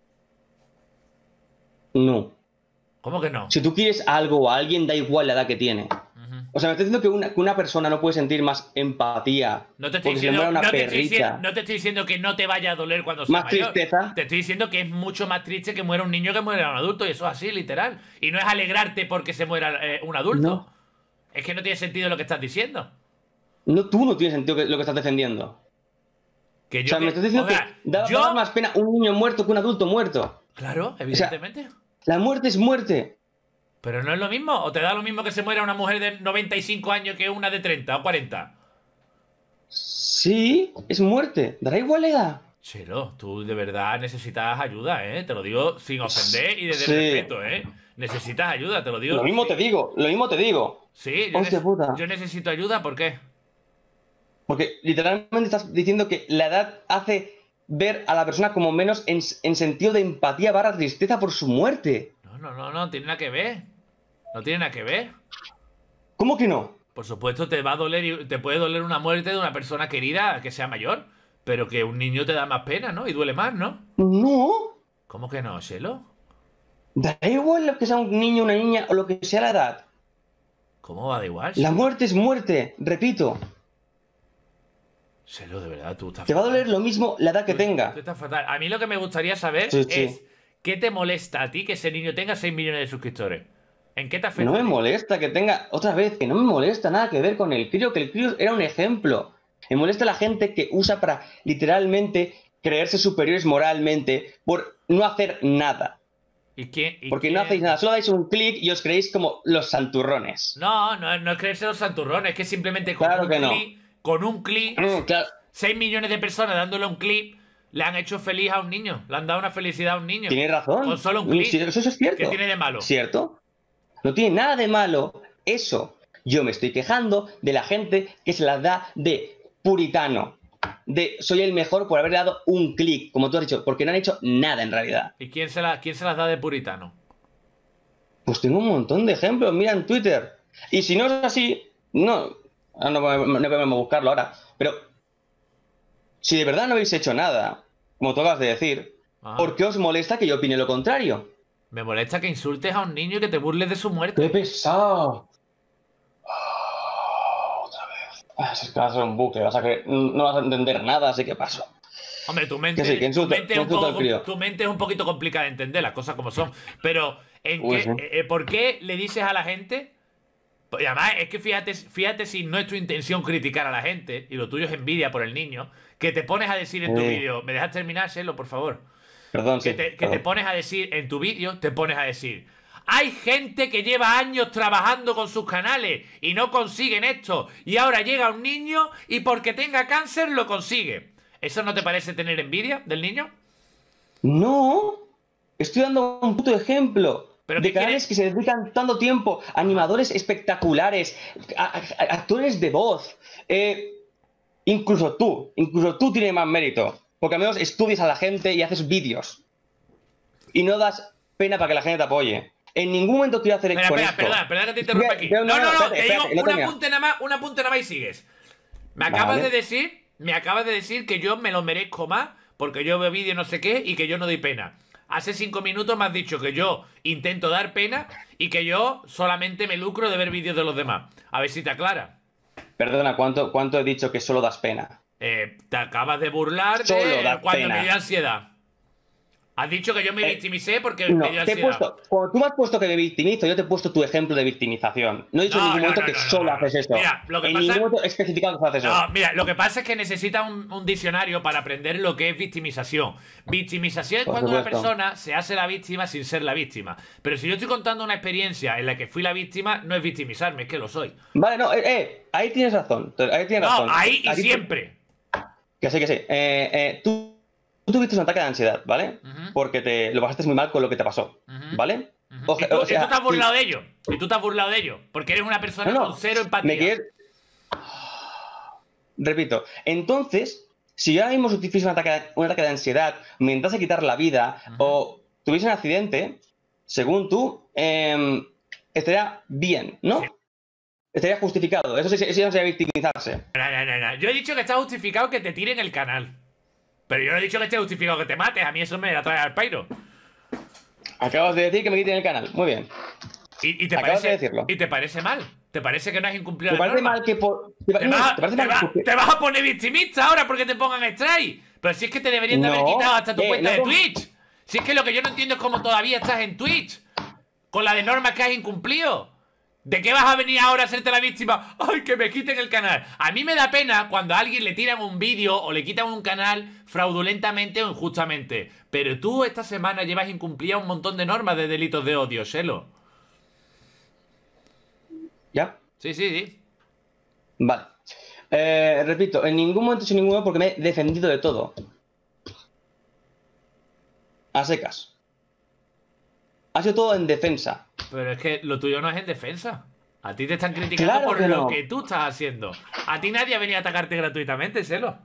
No. ¿Cómo que no? Si tú quieres algo o a alguien, da igual la edad que tiene. Ujú. O sea, me estás diciendo que una, que una persona no puede sentir más empatía No te estoy porque se le diciendo, muera una no te estoy perrita. diciendo, no te estoy diciendo que no te vaya a doler cuando sea Más mayor. tristeza. Te estoy diciendo que es mucho más triste que muera un niño que muera un adulto, y eso es así, literal. Y no es alegrarte porque se muera eh, un adulto. No. Es que no tiene sentido lo que estás diciendo. No, tú no tienes sentido que- lo que estás defendiendo. Que O yo sea, me que- estás diciendo o sea, que da, yo- da más pena un niño muerto que un adulto muerto. Claro, evidentemente. La muerte es muerte. Pero no es lo mismo. ¿O te da lo mismo que se muera una mujer de noventa y cinco años que una de treinta o cuarenta? Sí, es muerte. Dará igual la edad. Chelo, tú de verdad necesitas ayuda, ¿eh? Te lo digo sin ofender y desde Sí. el respeto, ¿eh? Necesitas ayuda, te lo digo. Lo mismo te digo, lo mismo te digo. Sí, yo, Hostia nece- puta. yo necesito ayuda, ¿por qué? Porque literalmente estás diciendo que la edad hace ver a la persona como menos en, en sentido de empatía barra tristeza por su muerte. No, no, no, no, tiene nada que ver. No tiene nada que ver. ¿Cómo que no? Por supuesto, te va a doler y te puede doler una muerte de una persona querida que sea mayor, pero que un niño te da más pena, ¿no? Y duele más, ¿no? No. ¿Cómo que no, Shelo? Da igual lo que sea un niño, una niña o lo que sea la edad. ¿Cómo va da igual? La Shelo? muerte es muerte, repito. Shelo, de verdad, tú estás Te va a fatal. doler lo mismo la edad que Tú- tenga. Tú estás fatal. A mí lo que me gustaría saber Sí, sí. es ¿qué te molesta a ti que ese niño tenga seis millones de suscriptores? ¿En qué te afecta? No a me ti? molesta que tenga, otra vez, que no me molesta nada que ver con el crío, que el crío era un ejemplo. Me molesta la gente que usa para literalmente creerse superiores moralmente por no hacer nada. ¿Y quién? y Porque quién- no hacéis nada, solo dais un clic y os creéis como los santurrones. No, no, no es creerse los santurrones, es que simplemente con Claro un que no. clic, con un clic, Mm, claro, seis millones de personas dándole un clic, le han hecho feliz a un niño, le han dado una felicidad a un niño. tienes razón. Con solo un Mm, clic. sí, eso, eso es cierto. ¿Qué tiene de malo? ¿Cierto? No tiene nada de malo eso. Yo me estoy quejando de la gente que se las da de puritano. De soy el mejor por haber dado un clic, como tú has dicho, porque no han hecho nada en realidad. ¿Y quién se, la, quién se las da de puritano? Pues tengo un montón de ejemplos, mira en Twitter. Y si no es así, no, ah, no, no, no podemos buscarlo ahora. Pero si de verdad no habéis hecho nada, como tú acabas de decir, Ah. ¿por qué os molesta que yo opine lo contrario? Me molesta que insultes a un niño y que te burles de su muerte. ¡Qué pesado! Ah, otra vez. Ah, es que va a ser un bucle, vas a creer- no vas a entender nada, así que paso. Hombre, tu mente, Que sí, que tu, insulta- mente que es un insulta al poco, crío. tu mente es un poquito complicada de entender, las cosas como son. Pero, ¿en Uy, qué, sí. eh, ¿por qué le dices a la gente? Pues, y además, es que fíjate, fíjate si no es tu intención criticar a la gente, y lo tuyo es envidia por el niño, que te pones a decir en tu Sí. vídeo, ¿me dejas terminar, Shelo, por favor? Perdón, Que sí. te, que te perdón. pones a decir en tu vídeo, te pones a decir, hay gente que lleva años trabajando con sus canales y no consiguen esto, y ahora llega un niño y porque tenga cáncer lo consigue. ¿Eso no te parece tener envidia del niño? No, estoy dando un puto ejemplo. ¿Pero de qué canales quieres? que se dedican tanto tiempo, animadores espectaculares, a- a- actores de voz, eh, incluso tú, incluso tú tienes más mérito, porque al menos estudias a la gente y haces vídeos y no das pena para que la gente te apoye. En ningún momento quiero hacer Espera, con espera, esto. perdona, perdona que te interrumpa aquí. Espera, No, no, no, espérate, te espérate, digo no un termina. apunte nada más, un apunte nada más y sigues. Me acabas Vale. de decir, me acabas de decir que yo me lo merezco más porque yo veo vídeos no sé qué y que yo no doy pena. Hace cinco minutos me has dicho que yo intento dar pena y que yo solamente me lucro de ver vídeos de los demás. A ver si te aclara. Perdona, ¿cuánto, ¿cuánto he dicho que solo das pena? Eh, te acabas de burlar Solo de da cuando pena. me dio ansiedad. Has dicho que yo me Eh, victimicé porque No, me dio te he ansiedad. puesto, cuando tú me has puesto que me victimizo, yo te he puesto tu ejemplo de victimización. No he dicho No, en ningún no, momento no, que no, no, solo no, no. haces esto. Mira, lo que en pasa- ningún momento he especificado que haces eso. No, mira, lo que pasa es que necesitas un, un diccionario para aprender lo que es victimización. Victimización es Por cuando una supuesto. persona se hace la víctima sin ser la víctima. Pero si yo estoy contando una experiencia en la que fui la víctima, no es victimizarme, es que lo soy. Vale, no, eh, eh, ahí tienes razón. Ahí tienes No, razón. ahí y Aquí- siempre. Que sí, que sí. Eh, eh, tú, tú tuviste un ataque de ansiedad, ¿vale? Ujú. Porque te lo pasaste muy mal con lo que te pasó, Ujú. ¿vale? Ujú. Oje- y, tú, o y sea, tú te has sí. burlado de ello. Y tú te has burlado de ello. Porque eres una persona No, no, con cero empatía. me quieres- Repito, entonces, si yo ahora mismo sufriese un ataque, un ataque de ansiedad, me intentase quitar la vida Ujú. o tuviese un accidente, según tú, em, estaría bien, ¿no? Sí. Estaría justificado. Eso sí, sí, sí no sería victimizarse. No, no, no, no. Yo he dicho que está justificado que te tiren el canal. Pero yo no he dicho que esté justificado que te mates. A mí eso me la trae al pairo. Acabas de decir que me quiten el canal. Muy bien. Y, y te Acabas parece, de decirlo. y te parece mal. ¿Te parece que no has incumplido ¿Te la parece norma? mal que por... ¿Te, ¿Te, no, vas, ¿te parece te mal vas- que- te vas a poner victimista ahora porque te pongan strike? Pero si es que te deberían de haber No, quitado hasta tu eh, cuenta no de com- Twitch. Si es que lo que yo no entiendo es cómo todavía estás en Twitch. Con la de normas que has incumplido. ¿De qué vas a venir ahora a hacerte la víctima? ¡Ay, que me quiten el canal! A mí me da pena cuando a alguien le tiran un vídeo o le quitan un canal fraudulentamente o injustamente. Pero tú esta semana llevas incumplida un montón de normas de delitos de odio, Shelo. ¿Ya? Sí, sí, sí. Vale. Eh, repito, en ningún momento sin ninguno porque me he defendido de todo. A secas. Ha sido todo en defensa. Pero es que lo tuyo no es en defensa. A ti te están criticando Claro por que lo no. que tú estás haciendo. A ti nadie ha venido a atacarte gratuitamente, Shelo.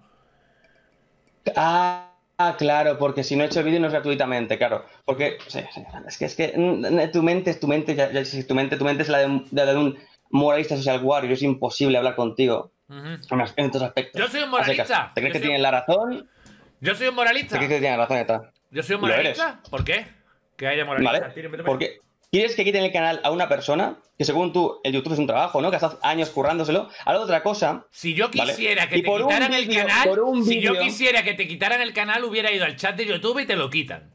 Ah, ah, claro, porque si no he hecho el vídeo no es gratuitamente, claro. Porque, sí, sí, es que, es que mm, tu mente es tu mente, ya, ya, si tu mente, tu mente es la de, un- de la de un moralista social warrior, es imposible hablar contigo Ujú. en estos aspectos. Yo soy un A secas. moralista. ¿Te crees Yo que soy- tienes la razón? Yo soy un ¿Te moralista. crees que tienes razón? Ya está. ¿Yo soy un Lo moralista? ¿Por qué? Que haya moralistas. ¿Vale? Tío, méteme- Porque quieres que quiten el canal a una persona que según tú, el YouTube es un trabajo, ¿no? Que has estado años currándoselo. Ahora otra cosa. Si yo ¿vale? quisiera que Y te por un quitaran el vídeo- canal, por un si yo vídeo- quisiera que te quitaran el canal, hubiera ido al chat de YouTube y te lo quitan.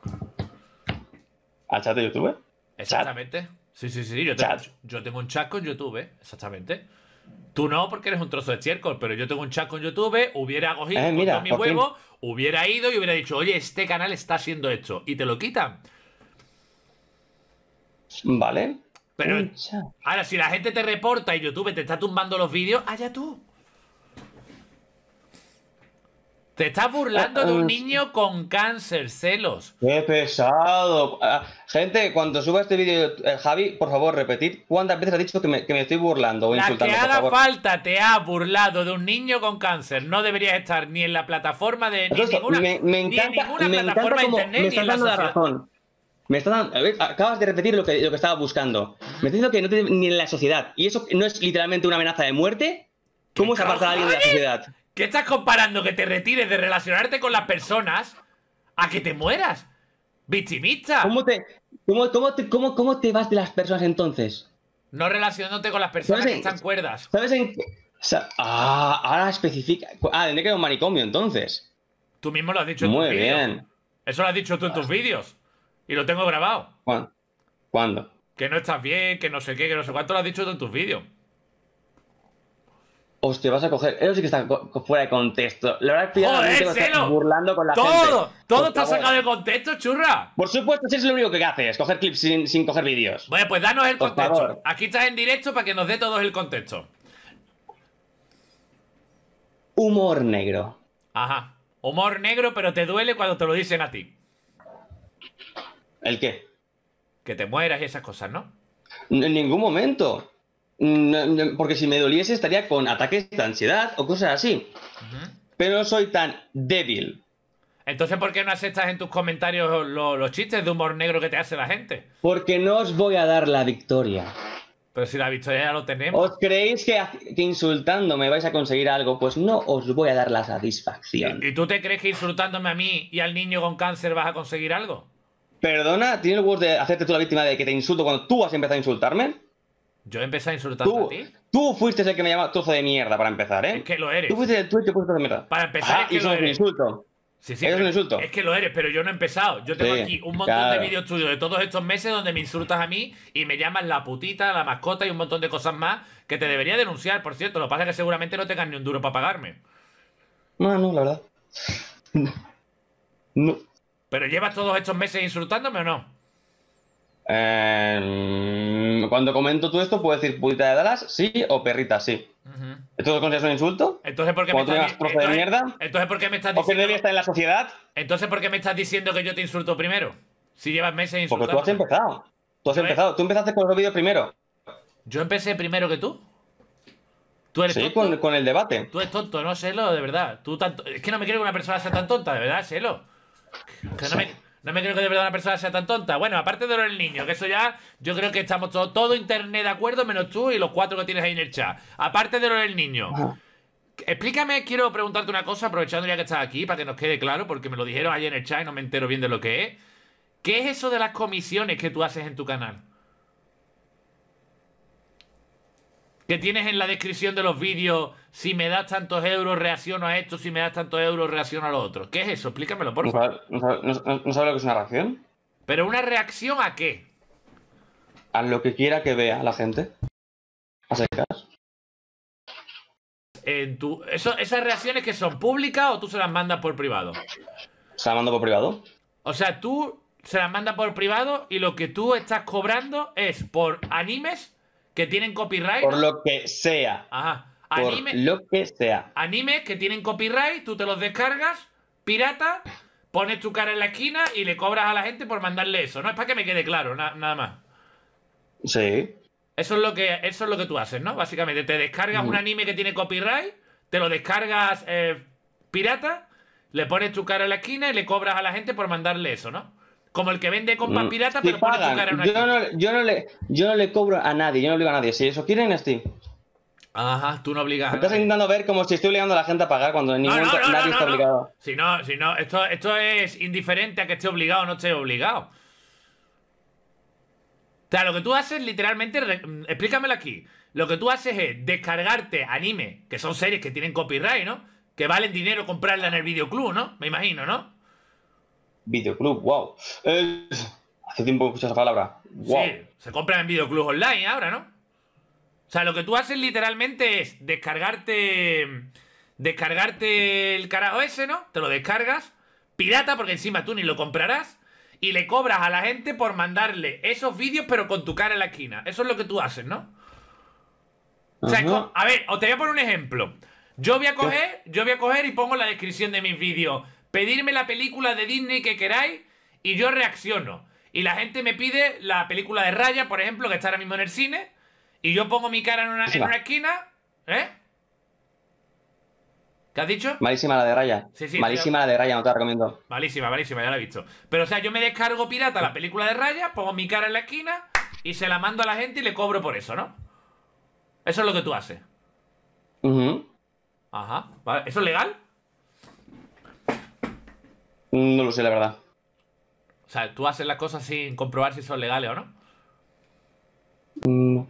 ¿Al chat de YouTube? Exactamente. Sí, sí, sí. Yo tengo, Chat. yo tengo un chat con YouTube, ¿eh? Exactamente. Tú no, porque eres un trozo de estiércol, pero yo tengo un chat con YouTube, hubiera cogido Eh, con mira, todo mi por fin. huevo, hubiera ido y hubiera dicho, oye, este canal está haciendo esto. Y te lo quitan. Vale. Pero Un chat. ahora, si la gente te reporta y YouTube te está tumbando los vídeos, allá tú. Te estás burlando de un niño con cáncer, celos. ¡Qué pesado! Ah, gente, cuando suba este vídeo, eh, Javi, por favor, repetid cuántas veces has dicho que me, que me estoy burlando o La que insultando, por haga favor. falta, te ha burlado de un niño con cáncer. No deberías estar ni en la plataforma de ni en Entonces, ninguna, me, me ni en encanta, ninguna me encanta plataforma de cómo internet me ni estás en la dando la sociedad. razón. Me estás dando, a ver, acabas de repetir lo que, lo que estaba buscando. Me estás diciendo que no te ni en la sociedad. ¿Y eso no es literalmente una amenaza de muerte? ¿Cómo ¿Qué se aparta a alguien de la cojones? sociedad? ¿Qué estás comparando que te retires de relacionarte con las personas a que te mueras? ¡Victimista! ¿Cómo te, cómo, cómo te, cómo, cómo te vas de las personas entonces? No relacionándote con las personas ¿Sabes que en- están cuerdas. ¿Sabes en qué? O sea, ah, ahora especifica. Ah, tendría que ir a un manicomio entonces. Tú mismo lo has dicho en Muy tus vídeos. bien. Eso lo has dicho tú en tus vídeos. Y lo tengo grabado. ¿Cuándo? ¿Cuándo? Que no estás bien, que no sé qué, que no sé cuánto lo has dicho tú en tus vídeos. Hostia, vas a coger. Eso sí que está co- fuera de contexto. La verdad es que ya ¡Joder, realmente me estás Celo! burlando con la gente. ¡Todo! ¡Todo Por está favor. sacado de contexto, churra! Por supuesto, si es lo único que haces, coger clips sin, sin coger vídeos. Bueno, pues danos el Por contexto. favor. Aquí estás en directo para que nos dé todos el contexto. Humor negro. Ajá. Humor negro, pero te duele cuando te lo dicen a ti. ¿El qué? Que te mueras y esas cosas, ¿no? En ningún momento. No, no, porque si me doliese estaría con ataques de ansiedad o cosas así. Ujú. Pero no soy tan débil. Entonces, ¿por qué no aceptas en tus comentarios lo- los chistes de humor negro que te hace la gente? Porque no os voy a dar la victoria. Pero si la victoria ya lo tenemos. ¿Os creéis que, que insultándome vais a conseguir algo? Pues no os voy a dar la satisfacción. ¿Y tú te crees que insultándome a mí y al niño con cáncer vas a conseguir algo? Perdona, ¿tienes el huevos de hacerte tú la víctima de que te insulto cuando tú has empezado a insultarme? Yo empecé a insultarte Tú, a ti. tú fuiste el que me llamaba trozo de mierda para empezar, ¿eh? Es que lo eres. Tú fuiste el tú el que puso trozo de mierda. Para empezar, Ah, es que y eso lo es un eres. insulto. Sí, sí, ¿Eso es pero- un insulto? Es que lo eres, pero yo no he empezado. Yo tengo Sí, aquí un montón de claro. vídeos tuyos de todos estos meses donde me insultas a mí y me llamas la putita, la mascota y un montón de cosas más que te debería denunciar, por cierto. Lo que pasa es que seguramente no tengas ni un duro para pagarme. No, no, la verdad. No. ¿Pero llevas todos estos meses insultándome o no? Eh, cuando comento tú esto, puedo decir putita de Dallas, sí, o perrita, sí. Ujú. ¿Esto lo consideras un insulto? Entonces, ¿por qué me ¿Cuando tú estás llamas trozo de entonces- mierda? Entonces, ¿por qué me estás ¿O que diciendo? debía estar en la sociedad? Entonces, ¿por qué me estás diciendo que yo te insulto primero? Si llevas meses Porque insultando. tú has empezado. Tú has A ver. empezado. Tú empezaste con los vídeos primero. Yo empecé primero que tú. ¿Tú eres Sí, tonto? con, con el debate. Tú eres tonto, no, Selo, de verdad. Tú tanto... Es que no me creo que una persona sea tan tonta, de verdad, Selo. Que no me, no me creo que de verdad una persona sea tan tonta. Bueno, aparte de lo del niño, que eso ya... Yo creo que estamos todo, todo internet de acuerdo, menos tú y los cuatro que tienes ahí en el chat. Aparte de lo del niño. Ajá. Explícame, quiero preguntarte una cosa, aprovechando ya que estás aquí, para que nos quede claro, porque me lo dijeron ayer en el chat y no me entero bien de lo que es. ¿Qué es eso de las comisiones que tú haces en tu canal? Que tienes en la descripción de los vídeos, si me das tantos euros reacciono a esto, si me das tantos euros reacciono a lo otro. ¿Qué es eso? Explícamelo, por ¿No favor. sabes, no sabes- no- no sabes lo que es una reacción? ¿Pero una reacción a qué? A lo que quiera que vea la gente. A secas. En tu... eso, ¿Esas reacciones que son públicas o tú se las mandas por privado? Se la mando por privado. O sea, tú se las mandas por privado y lo que tú estás cobrando es por animes que tienen copyright. Por ¿no? lo que sea. Ajá. Por Anime, lo que sea. animes que tienen copyright, tú te los descargas, pirata, pones tu cara en la esquina y le cobras a la gente por mandarle eso. No es para que me quede claro, na- nada más. Sí. Eso es lo que eso es lo que tú haces, ¿no? Básicamente, te descargas Mm. un anime que tiene copyright, te lo descargas eh, pirata, le pones tu cara en la esquina y le cobras a la gente por mandarle eso, ¿no? Como el que vende compas Mm. pirata, Si pero pone tu pagan, cara en una yo, esquina. no, yo, no le, yo no le cobro a nadie, yo no le digo a nadie. Si eso quieren, Steam. Ajá, tú no obligas a Me estás nadie. intentando ver como si estoy obligando a la gente a pagar cuando en ningún No, no, momento no, nadie no, está no, obligado. no. Si no, si no, esto, esto es indiferente a que esté obligado o no esté obligado. O sea, lo que tú haces literalmente, re- mm, explícamelo aquí. Lo que tú haces es descargarte anime, que son series que tienen copyright, ¿no? Que valen dinero comprarla en el videoclub, ¿no? Me imagino, ¿no? Videoclub, wow. Eh, hace tiempo que escucho esa palabra. Wow. Sí, se compran en videoclub online ahora, ¿no? O sea, lo que tú haces literalmente es descargarte. Descargarte el carajo ese, ¿no? Te lo descargas. Pirata, porque encima tú ni lo comprarás. Y le cobras a la gente por mandarle esos vídeos, pero con tu cara en la esquina. Eso es lo que tú haces, ¿no? O sea, es Ajá. co- a ver, os te voy a poner un ejemplo. Yo voy a coger, yo voy a coger y pongo en la descripción de mis vídeos. Pedirme la película de Disney que queráis y yo reacciono. Y la gente me pide la película de Raya, por ejemplo, que está ahora mismo en el cine. Y yo pongo mi cara en una, en Malísima. una esquina. ¿Eh? ¿Qué has dicho? Malísima la de Raya. Sí, sí, Malísima la de Raya, no te la recomiendo. Malísima, malísima, ya la he visto. Pero o sea, yo me descargo pirata la película de Raya, pongo mi cara en la esquina y se la mando a la gente y le cobro por eso, ¿no? Eso es lo que tú haces. Ujú. Ajá, vale. ¿Eso es legal? No lo sé, la verdad. O sea, tú haces las cosas sin comprobar si son legales o no. Mm,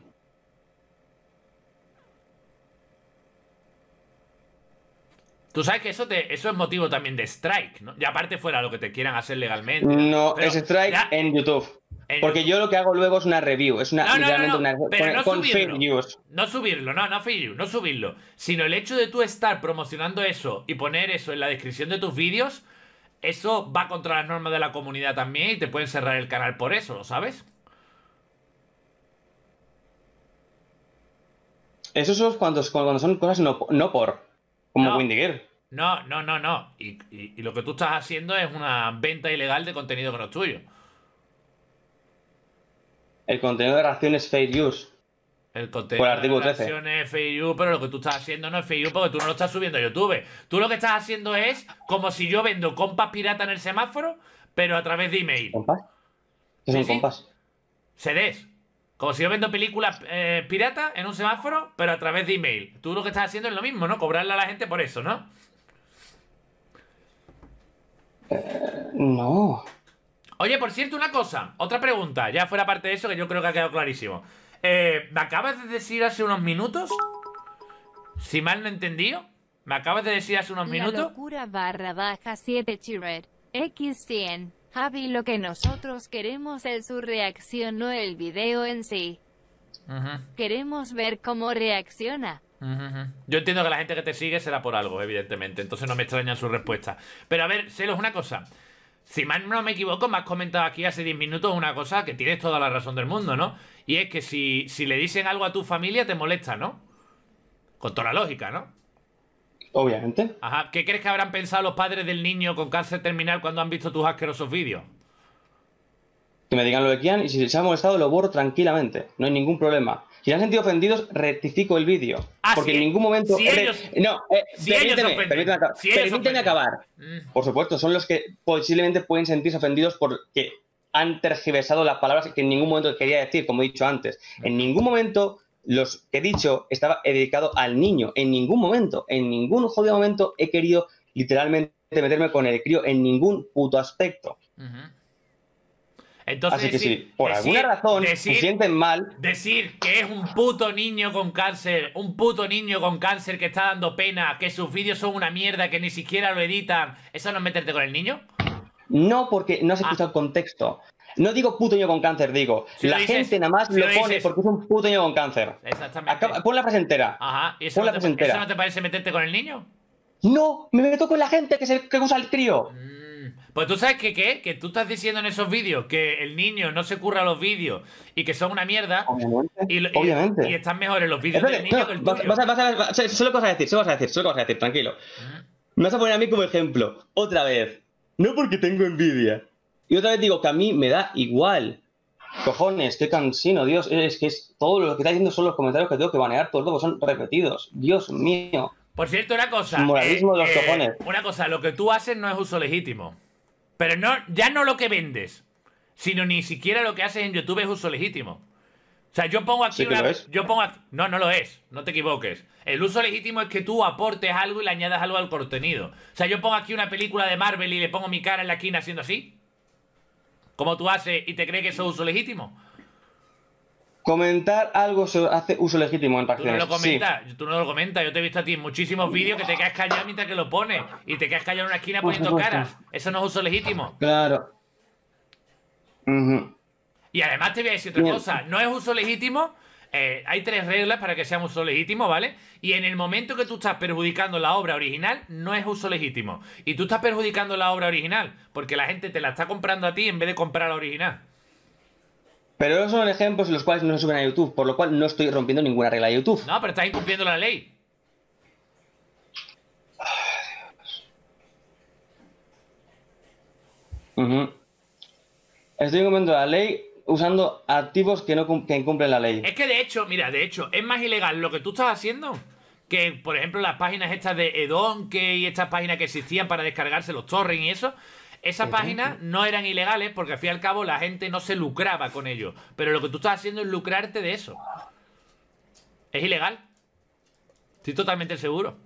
Tú sabes que eso, te, eso es motivo también de strike, ¿no? Y aparte fuera lo que te quieran hacer legalmente. No, Pero es strike ya- en YouTube. en Porque YouTube. yo lo que hago luego es una review. Es una, No, no, no, literalmente no, una. pero Con, no con subirlo. fake news. No subirlo, no, no fake news, no subirlo. Sino el hecho de tú estar promocionando eso y poner eso en la descripción de tus vídeos, eso va contra las normas de la comunidad también y te pueden cerrar el canal por eso, ¿lo sabes? Eso es cuando, cuando son cosas no, no por. Como No. Windy Gear. No, no, no, no. Y, y- y lo que tú estás haciendo es una venta ilegal de contenido que no es tuyo. El contenido de reacción es fake news. El Por contenido el de artículo la trece. reacción es fake news, pero lo que tú estás haciendo no es fake news porque tú no lo estás subiendo a YouTube. Tú lo que estás haciendo es como si yo vendo compas pirata en el semáforo, pero a través de email. ¿Compas? ¿Qué Sí, son sí. compas? C Ds. Como si yo vendo películas eh, pirata en un semáforo, pero a través de email. Tú lo que estás haciendo es lo mismo, ¿no? Cobrarle a la gente por eso, ¿no? No. Oye, por cierto, una cosa. Otra pregunta. Ya fuera parte de eso, que yo creo que ha quedado clarísimo. Eh, ¿me acabas de decir hace unos minutos? Si mal no he entendido. ¿Me acabas de decir hace unos La minutos? locura barra baja siete Chired. X cien. Javi, lo que nosotros queremos es su reacción, no el video en sí. Ujú, Queremos ver cómo reacciona. ujú, ujú. Yo entiendo que la gente que te sigue será por algo, evidentemente. Entonces no me extrañan sus respuestas. Pero a ver, Celos, una cosa. Si mal no me equivoco, me has comentado aquí hace diez minutos una cosa que tienes toda la razón del mundo, ¿no? Y es que si, si le dicen algo a tu familia te molesta, ¿no? Con toda la lógica, ¿no? Obviamente. Ajá. ¿Qué crees que habrán pensado los padres del niño con cáncer terminal cuando han visto tus asquerosos vídeos? Que me digan lo que quieran y si se ha molestado lo borro tranquilamente. No hay ningún problema. Si se han sentido ofendidos, rectifico el vídeo. Ah, porque si en e- ningún momento. si re- ellos- no, eh, si ellos permíteme, ofenden. permíteme, acabar. Si ellos Permíteme ofenden. acabar. Mm. Por supuesto, son los que posiblemente pueden sentirse ofendidos porque han tergiversado las palabras que en ningún momento quería decir, como he dicho antes. En ningún momento los que he dicho estaba dedicado al niño. En ningún momento, en ningún jodido momento he querido literalmente meterme con el crío en ningún puto aspecto. Ujú. Entonces, Así que decir, si por decir- alguna razón decir- se sienten mal, Decir que es un puto niño con cáncer, un puto niño con cáncer que está dando pena, que sus vídeos son una mierda, que ni siquiera lo editan, ¿eso no es meterte con el niño? no porque no has Ah. escuchado el contexto. No digo puto niño con cáncer, digo. Si lo la dices- gente nada más si lo, lo pone dices- porque es un puto niño con cáncer. Exactamente. Acaba- pon la frase entera. Ajá, ¿y eso Pon no, la te, frase entera. eso no te parece meterte con el niño? No, me meto con la gente que se que usa el crío. Mm, Pues tú sabes que qué, que tú estás diciendo en esos vídeos que el niño no se curra los vídeos y que son una mierda Obviamente. y, lo- y- obviamente. y están mejores los vídeos Espérate, del niño no, que el vas, tuyo. vas a, vas a- vas a- solo vas a decir, solo vas a decir, solo vas a decir, tranquilo. Ujú. Me vas a poner a mí como ejemplo, otra vez. No porque tengo envidia. Y otra vez digo que a mí me da igual. Cojones, qué cansino, Dios. Es que es todo lo que está diciendo son los comentarios que tengo que banear todos, porque son repetidos. Dios mío. Por cierto, una cosa. Moralismo de los cojones. Una cosa, lo que tú haces no es uso legítimo. Pero no, ya no lo que vendes, sino ni siquiera lo que haces en YouTube es uso legítimo. O sea, yo pongo aquí Sí que una... lo es. Yo pongo aquí... No, no lo es. No te equivoques. El uso legítimo es que tú aportes algo y le añadas algo al contenido. O sea, yo pongo aquí una película de Marvel y le pongo mi cara en la esquina haciendo así. Como tú haces y te crees que eso es uso legítimo. Comentar algo se hace uso legítimo en Tú no reacciones. lo comentas, tú no lo comentas. Yo te he visto a ti en muchísimos vídeos que te quedas callado mientras que lo pones. Y te quedas callado en una esquina Por poniendo supuesto. caras. Eso no es uso legítimo. Sí, claro. Ujú. Y además te voy a decir otra Bien. cosa. No es uso legítimo. Eh, hay tres reglas para que sea un uso legítimo, ¿vale? Y en el momento que tú estás perjudicando la obra original, no es uso legítimo. Y tú estás perjudicando la obra original porque la gente te la está comprando a ti en vez de comprar la original. Pero esos son ejemplos en los cuales no se suben a YouTube, por lo cual no estoy rompiendo ninguna regla de YouTube. No, pero estás incumpliendo la ley. Ujú. Estoy incumpliendo la ley usando activos que no cum- que incumplen la ley. Es que de hecho, mira, de hecho, es más ilegal lo que tú estás haciendo que, por ejemplo, las páginas estas de Edonke y estas páginas que existían para descargarse los torrents y eso. Esas páginas no eran ilegales porque al fin y al cabo la gente no se lucraba con ello. Pero lo que tú estás haciendo es lucrarte de eso. Es ilegal. Estoy totalmente seguro.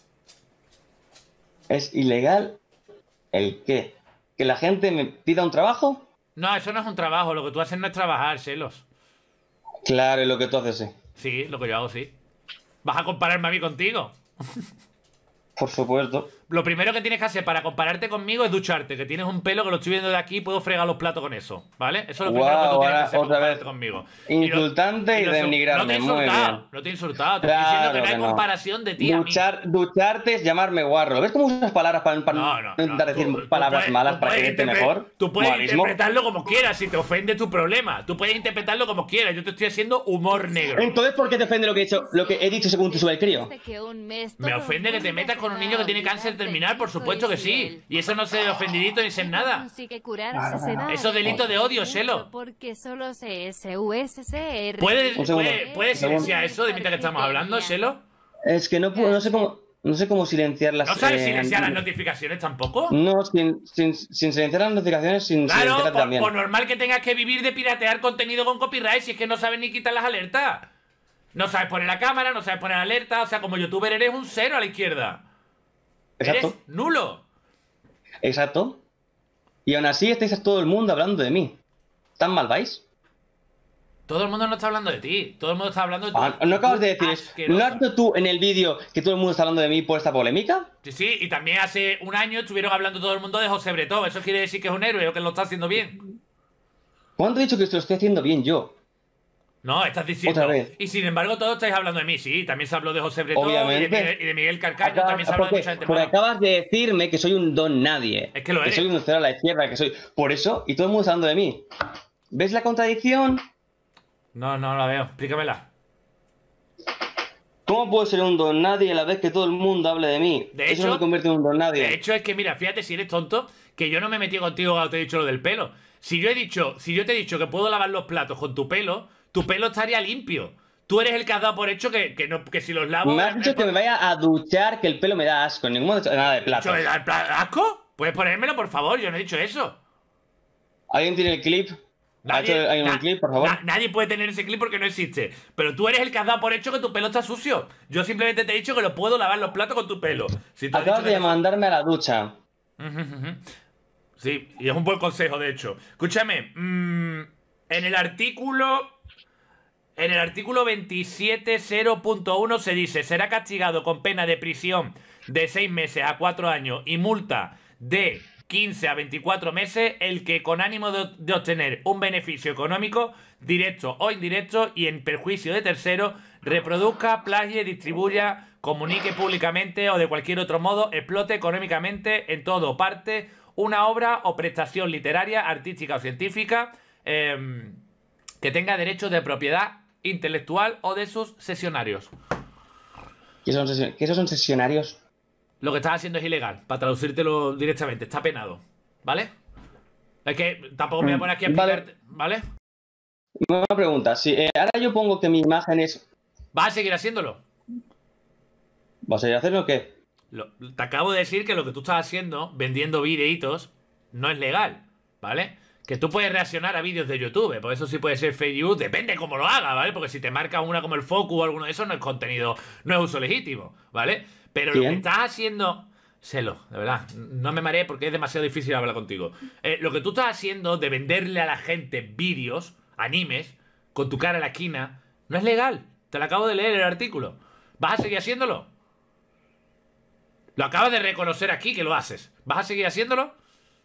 ¿Es ilegal el qué? ¿Que la gente me pida un trabajo? No, eso no es un trabajo. Lo que tú haces no es trabajar, Celos. Claro, es lo que tú haces, sí. Sí, lo que yo hago, sí. ¿Vas a compararme a mí contigo? Por supuesto. Lo primero que tienes que hacer para compararte conmigo es ducharte, que tienes un pelo que lo estoy viendo de aquí y puedo fregar los platos con eso, ¿vale? Eso es lo primero que tú Guau, tienes que ahora hacer, otra compararte vez. conmigo. Insultante y lo- denigrarme, No te he muy insultado, bien. no te he insultado, te estoy diciendo que no hay Claro que no. comparación de ti a mí. Duchar, ducharte es llamarme guarro. ¿Ves cómo usas palabras para, para No, no, no. intentar decir Tú- tú palabras puedes- malas tú para que puedes vete interpre- mejor? Tú puedes Moralismo. interpretarlo como quieras, si te ofende tu problema. Tú puedes interpretarlo como quieras, yo te estoy haciendo humor negro. Entonces, ¿por qué te ofende lo que he dicho, lo que he dicho según tu sube el crío? Me ofende que te metas con un niño que tiene cáncer terminal, por supuesto que sí. Y eso no se ofendidito ni ser nada. Eso es delito de odio, Shelo. Porque solo C S U S C R. ¿Puedes, Un segundo. puede- puedes silenciar eso de mientras que estamos hablando, Shelo? Es que no puedo, no sé cómo, no sé cómo silenciar las. ¿No sabes eh, silenciar las notificaciones tampoco? No, sin, sin, sin silenciar las notificaciones, sin Claro, silenciar por, también. por normal que tengas que vivir de piratear contenido con copyright si es que no sabes ni quitar las alertas. No sabes poner la cámara, no sabes poner alerta, o sea, como youtuber eres un cero a la izquierda. Exacto. Eres nulo. Exacto. Y aún así estáis todo el mundo hablando de mí. ¿Tan mal vais? Todo el mundo no está hablando de ti, todo el mundo está hablando de tu Ah, ¿no acabas de actitud decir eso? ¿No asquerosa. has visto tú en el vídeo que todo el mundo está hablando de mí por esta polémica? Sí, sí, y también hace un año estuvieron hablando todo el mundo de José Bretón. Eso quiere decir que es un héroe o que lo está haciendo bien. ¿Cuándo he dicho que esto lo estoy haciendo bien yo? No, estás diciendo. Otra vez. Y sin embargo, todos estáis hablando de mí. Sí, también se habló de José Bretón y de, Obviamente. Miguel, y de Miguel Carcaño. Acabas- También se habló de porque, mucha gente. porque Bueno, acabas de decirme que soy un don nadie. Es que lo eres. soy un cero a la izquierda, que soy. Por eso, y todo el mundo está hablando de mí. ¿Ves la contradicción? no, no la veo. Explícamela. ¿Cómo puedo ser un don nadie a la vez que todo el mundo hable de mí? De Eso hecho- no me convierte en un don nadie. De hecho, es que mira, fíjate si eres tonto, que yo no me he metido contigo cuando te he dicho lo del pelo. Si yo he dicho, si yo te he dicho que puedo lavar los platos con tu pelo, tu pelo estaría limpio. Tú eres el que has dado por hecho que, que, no, que si los lavo. me has es dicho que por- me vaya a duchar, que el pelo me da asco. En ningún momento he dicho nada de plato. ¿Yo he dado el pla- ¿Asco? ¿Puedes ponérmelo, por favor? Yo no he dicho eso. ¿Alguien tiene el clip? ¿Ha hecho alguien na- un clip, por favor? na- nadie puede tener ese clip porque no existe. Pero tú eres el que has dado por hecho que tu pelo está sucio. Yo simplemente te he dicho que lo puedo lavar los platos con tu pelo. Si tú has Acabas dicho de que- mandarme a la ducha. Ujú, ujú. Sí, y es un buen consejo, de hecho. Escúchame, mm, en el artículo. En el artículo veintisiete cero punto uno se dice: será castigado con pena de prisión de seis meses a cuatro años y multa de quince a veinticuatro meses el que, con ánimo de, de obtener un beneficio económico, directo o indirecto y en perjuicio de terceros, reproduzca, plagie, distribuya, comunique públicamente o de cualquier otro modo, explote económicamente en todo o parte una obra o prestación literaria, artística o científica eh, que tenga derechos de propiedad intelectual o de sus sesionarios. ¿Qué son, sesion- ¿Qué son sesionarios? Lo que estás haciendo es ilegal, para traducírtelo directamente, está penado, ¿vale? Es que tampoco me voy a poner aquí a Vale. explicarte, ¿vale? Una pregunta. Si eh, ahora yo pongo que mi imagen es. ¿Vas a seguir haciéndolo? ¿Vas a ir a hacerlo o qué? Lo- te acabo de decir que lo que tú estás haciendo, vendiendo videitos, no es legal, ¿vale? Que tú puedes reaccionar a vídeos de YouTube, por eso sí puede ser fake news, depende cómo lo haga, ¿vale? Porque si te marcas una como el Focus o alguno de esos, no es contenido, no es uso legítimo, ¿vale? Pero ¿Quién? lo que estás haciendo... Selo, de verdad, no me marees porque es demasiado difícil hablar contigo. Eh, lo que tú estás haciendo de venderle a la gente vídeos, animes, con tu cara en la esquina, no es legal. Te lo acabo de leer el artículo. ¿Vas a seguir haciéndolo? Lo acabas de reconocer aquí que lo haces. ¿Vas a seguir haciéndolo?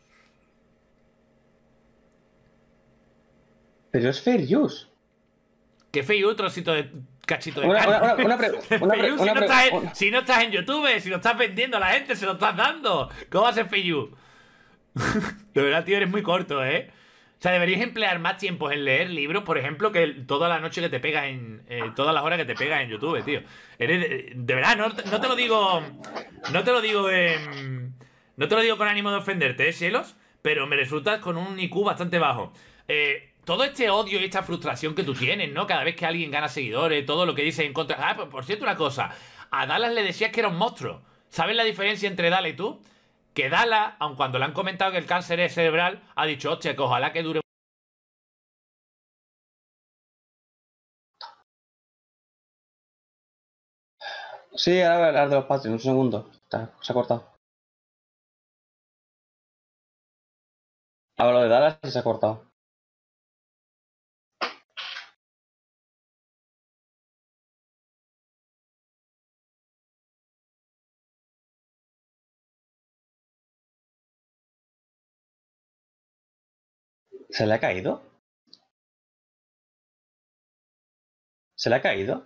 Pero es fair use. Que feo, trocito de cachito de Una, carne. una, una, una pre- una pre- Feiyu, si, una no pre- estás en, una- si no estás en YouTube, si lo estás vendiendo a la gente, se lo estás dando. ¿Cómo va a ser Feiyu? De verdad, tío, eres muy corto, ¿eh? O sea, deberías emplear más tiempo en leer libros, por ejemplo, que el- toda la noche que te pegas en... eh, todas las horas que te pegas en YouTube, tío. Eres... De, de verdad, no, no te lo digo... No te lo digo en... No te lo digo con ánimo de ofenderte, ¿eh, Cielos? Pero me resultas con un I Q bastante bajo. Eh... Todo este odio y esta frustración que tú tienes, ¿no? Cada vez que alguien gana seguidores, todo lo que dices en contra... Ah, pues por cierto, una cosa. A Dallas le decías que era un monstruo. ¿Sabes la diferencia entre Dallas y tú? Que Dallas, aun cuando le han comentado que el cáncer es cerebral, ha dicho, hostia, que ojalá que dure... Sí, ahora voy a hablar de los Patreons, un segundo. Está- se ha cortado. Hablo de Dallas y se ha cortado. ¿Se le ha caído? ¿Se le ha caído?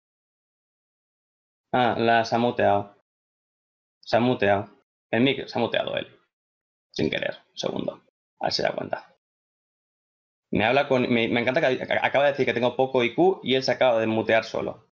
Ah, la se ha muteado. Se ha muteado. El micro se ha muteado él. Sin querer. Un segundo. A ver si se da cuenta. Me habla con. Me, me encanta que acaba de decir que tengo poco I Q y él se acaba de mutear solo.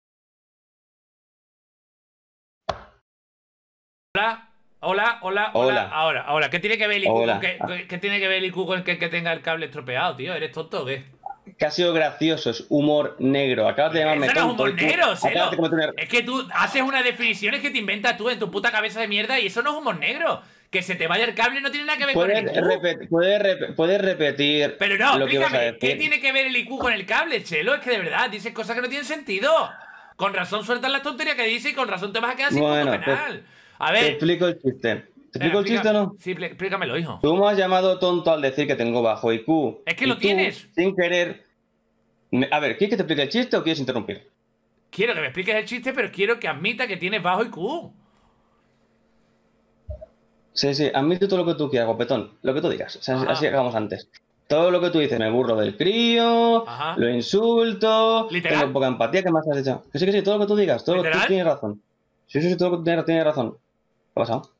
Hola, hola, hola, hola. Hola. Ahora, ahora, ¿qué tiene que ver el I Q Hola. con que, qué- qué tiene que ver el I Q con que, que tenga el cable estropeado, tío? ¿Eres tonto o qué? Que ha sido gracioso, es humor negro. Acabas de llamarme Eso no es tonto. humor y tú negro, Celo. acabas de cometer un error. Es que tú haces unas definiciones que te inventas tú en tu puta cabeza de mierda y eso no es humor negro. Que se te vaya el cable no tiene nada que ver con el Puedes, I Q. repet- puedes rep- puedes repetir Pero no, lo que vas a explícame, ¿qué decir. tiene que ver el I Q con el cable, Chelo? Es que de verdad dices cosas que no tienen sentido. Con razón sueltas las tonterías que dices y con razón te vas a quedar sin Bueno, puto te- canal. A Te ver. explico el chiste. ¿Te venga, explico el chiste o no? Sí, expli- explícamelo, hijo. Tú me has llamado tonto al decir que tengo bajo I Q. Es que Y lo tú, tienes. Sin querer. me- A ver, ¿quieres que te explique el chiste o quieres interrumpir? Quiero que me expliques el chiste, pero quiero que admita que tienes bajo I Q. Sí, sí, admite todo lo que tú quieras, gopetón. Lo que tú digas. O sea, Ajá. así acabamos antes. Todo lo que tú dices, me burro del crío, Ajá. lo insulto, ¿Literal? tengo poca empatía, ¿qué más has dicho? Que sí, que sí, todo lo que tú digas, todo, tú ¿Literal? tienes razón. Sí, sí, sí, todo lo que tú tienes, tienes razón. ¿Qué ha pasado?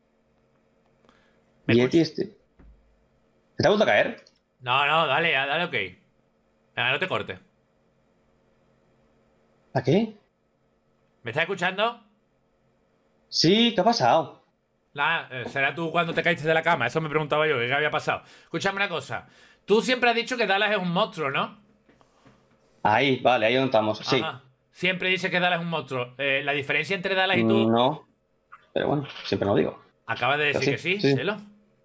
¿Me Yeti escuchas? este. ¿Te ha vuelto a caer? No, no, dale, dale, ok. Venga, no te cortes. ¿A qué? ¿Me estás escuchando? Sí, ¿qué ha pasado? Nada, eh, será tú cuando te caíste de la cama. Eso me preguntaba yo, ¿qué había pasado? Escúchame una cosa. Tú siempre has dicho que Dallas es un monstruo, ¿no? Ahí, vale, ahí donde estamos. Sí. Ajá. Siempre dices que Dallas es un monstruo. Eh, la diferencia entre Dallas y tú... No. Pero bueno, siempre lo digo. Acabas de decir Sí, que sí, sí. Chelo.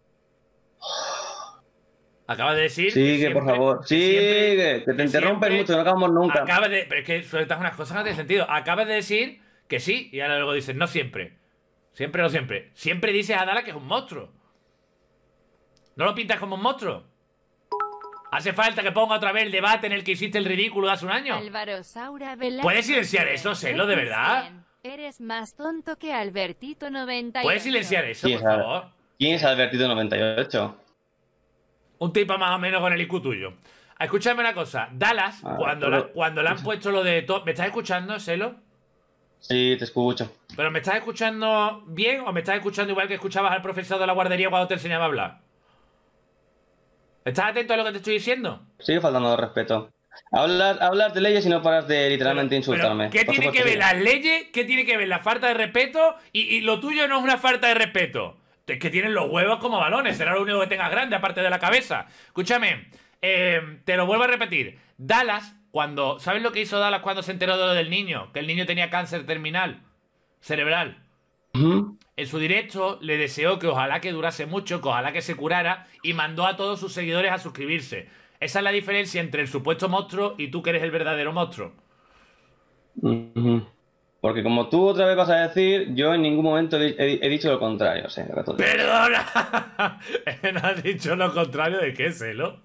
Acabas de decir... Sigue, que siempre- por favor. que Sigue, siempre- que te que interrumpen siempre- mucho, no acabamos nunca. Acabas de... Pero es que sueltas unas cosas que no tienen sentido. Acabas de decir que sí y ahora luego dices no siempre. Siempre no siempre. Siempre dices a Dallas que es un monstruo. ¿No lo pintas como un monstruo? ¿Hace falta que ponga otra vez el debate en el que hiciste el ridículo de hace un año? Álvaro Saura Velasco. ¿Puedes silenciar eso, Celo, de verdad? Eres más tonto que Albertito noventa y ocho. ¿Puedes silenciar eso, Sí, por sabe. favor? ¿Quién es Albertito noventa y ocho? Un tipo más o menos con el I Q tuyo. Escúchame una cosa. Dallas, Ah, cuando, pero- la- cuando le han puesto lo de... to- ¿Me estás escuchando, Celo? Sí, te escucho. ¿Pero me estás escuchando bien o me estás escuchando igual que escuchabas al profesor de la guardería cuando te enseñaba a hablar? ¿Estás atento a lo que te estoy diciendo? Sigue faltando de respeto. Hablas, hablas de leyes y no paras de literalmente Pero- insultarme. pero, ¿qué Por tiene que supuesto, ver sigue. las leyes? ¿Qué tiene que ver la falta de respeto? Y, y lo tuyo no es una falta de respeto. Es que tienen los huevos como balones. Será lo único que tengas grande, aparte de la cabeza. Escúchame, eh, te lo vuelvo a repetir. Dallas, cuando... ¿Sabes lo que hizo Dallas cuando se enteró de lo del niño? Que el niño tenía cáncer terminal cerebral. Ujú. en su directo le deseó que ojalá que durase mucho, que ojalá que se curara, y mandó a todos sus seguidores a suscribirse. Esa es la diferencia entre el supuesto monstruo y tú que eres el verdadero monstruo. Uh-huh. Porque como tú otra vez vas a decir, yo en ningún momento he, he, he dicho lo contrario. O sea, ¡Perdona! ¿No has dicho lo contrario de qué, Celo?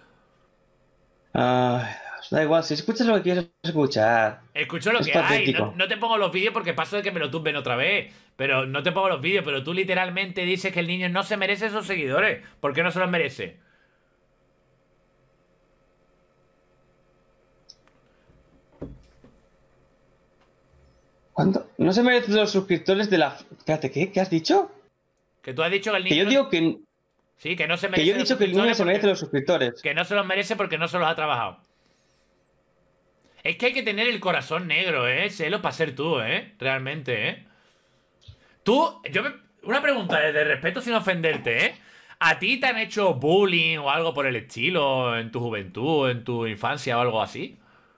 Ay, da igual, si escuchas lo que quieres escuchar. Escucho lo es que patético. hay. No, no te pongo los vídeos porque paso de que me lo tumben otra vez. Pero no te pongo los vídeos. Pero tú literalmente dices que el niño no se merece esos seguidores. ¿Por qué no se los merece? ¿Cuánto? No se merecen los suscriptores de la... Espérate, ¿qué? ¿Qué has dicho? Que tú has dicho que el niño... Que yo no... digo que... Sí, que no se merece. Que yo he dicho que el niño se merece los suscriptores. Que no se los merece porque no se los ha trabajado. Es que hay que tener el corazón negro, ¿eh? Selo, para ser tú, ¿eh? Realmente, ¿eh? Tú, yo me... Una pregunta de respeto sin ofenderte, ¿eh? ¿A ti te han hecho bullying o algo por el estilo en tu juventud, en tu infancia o algo así?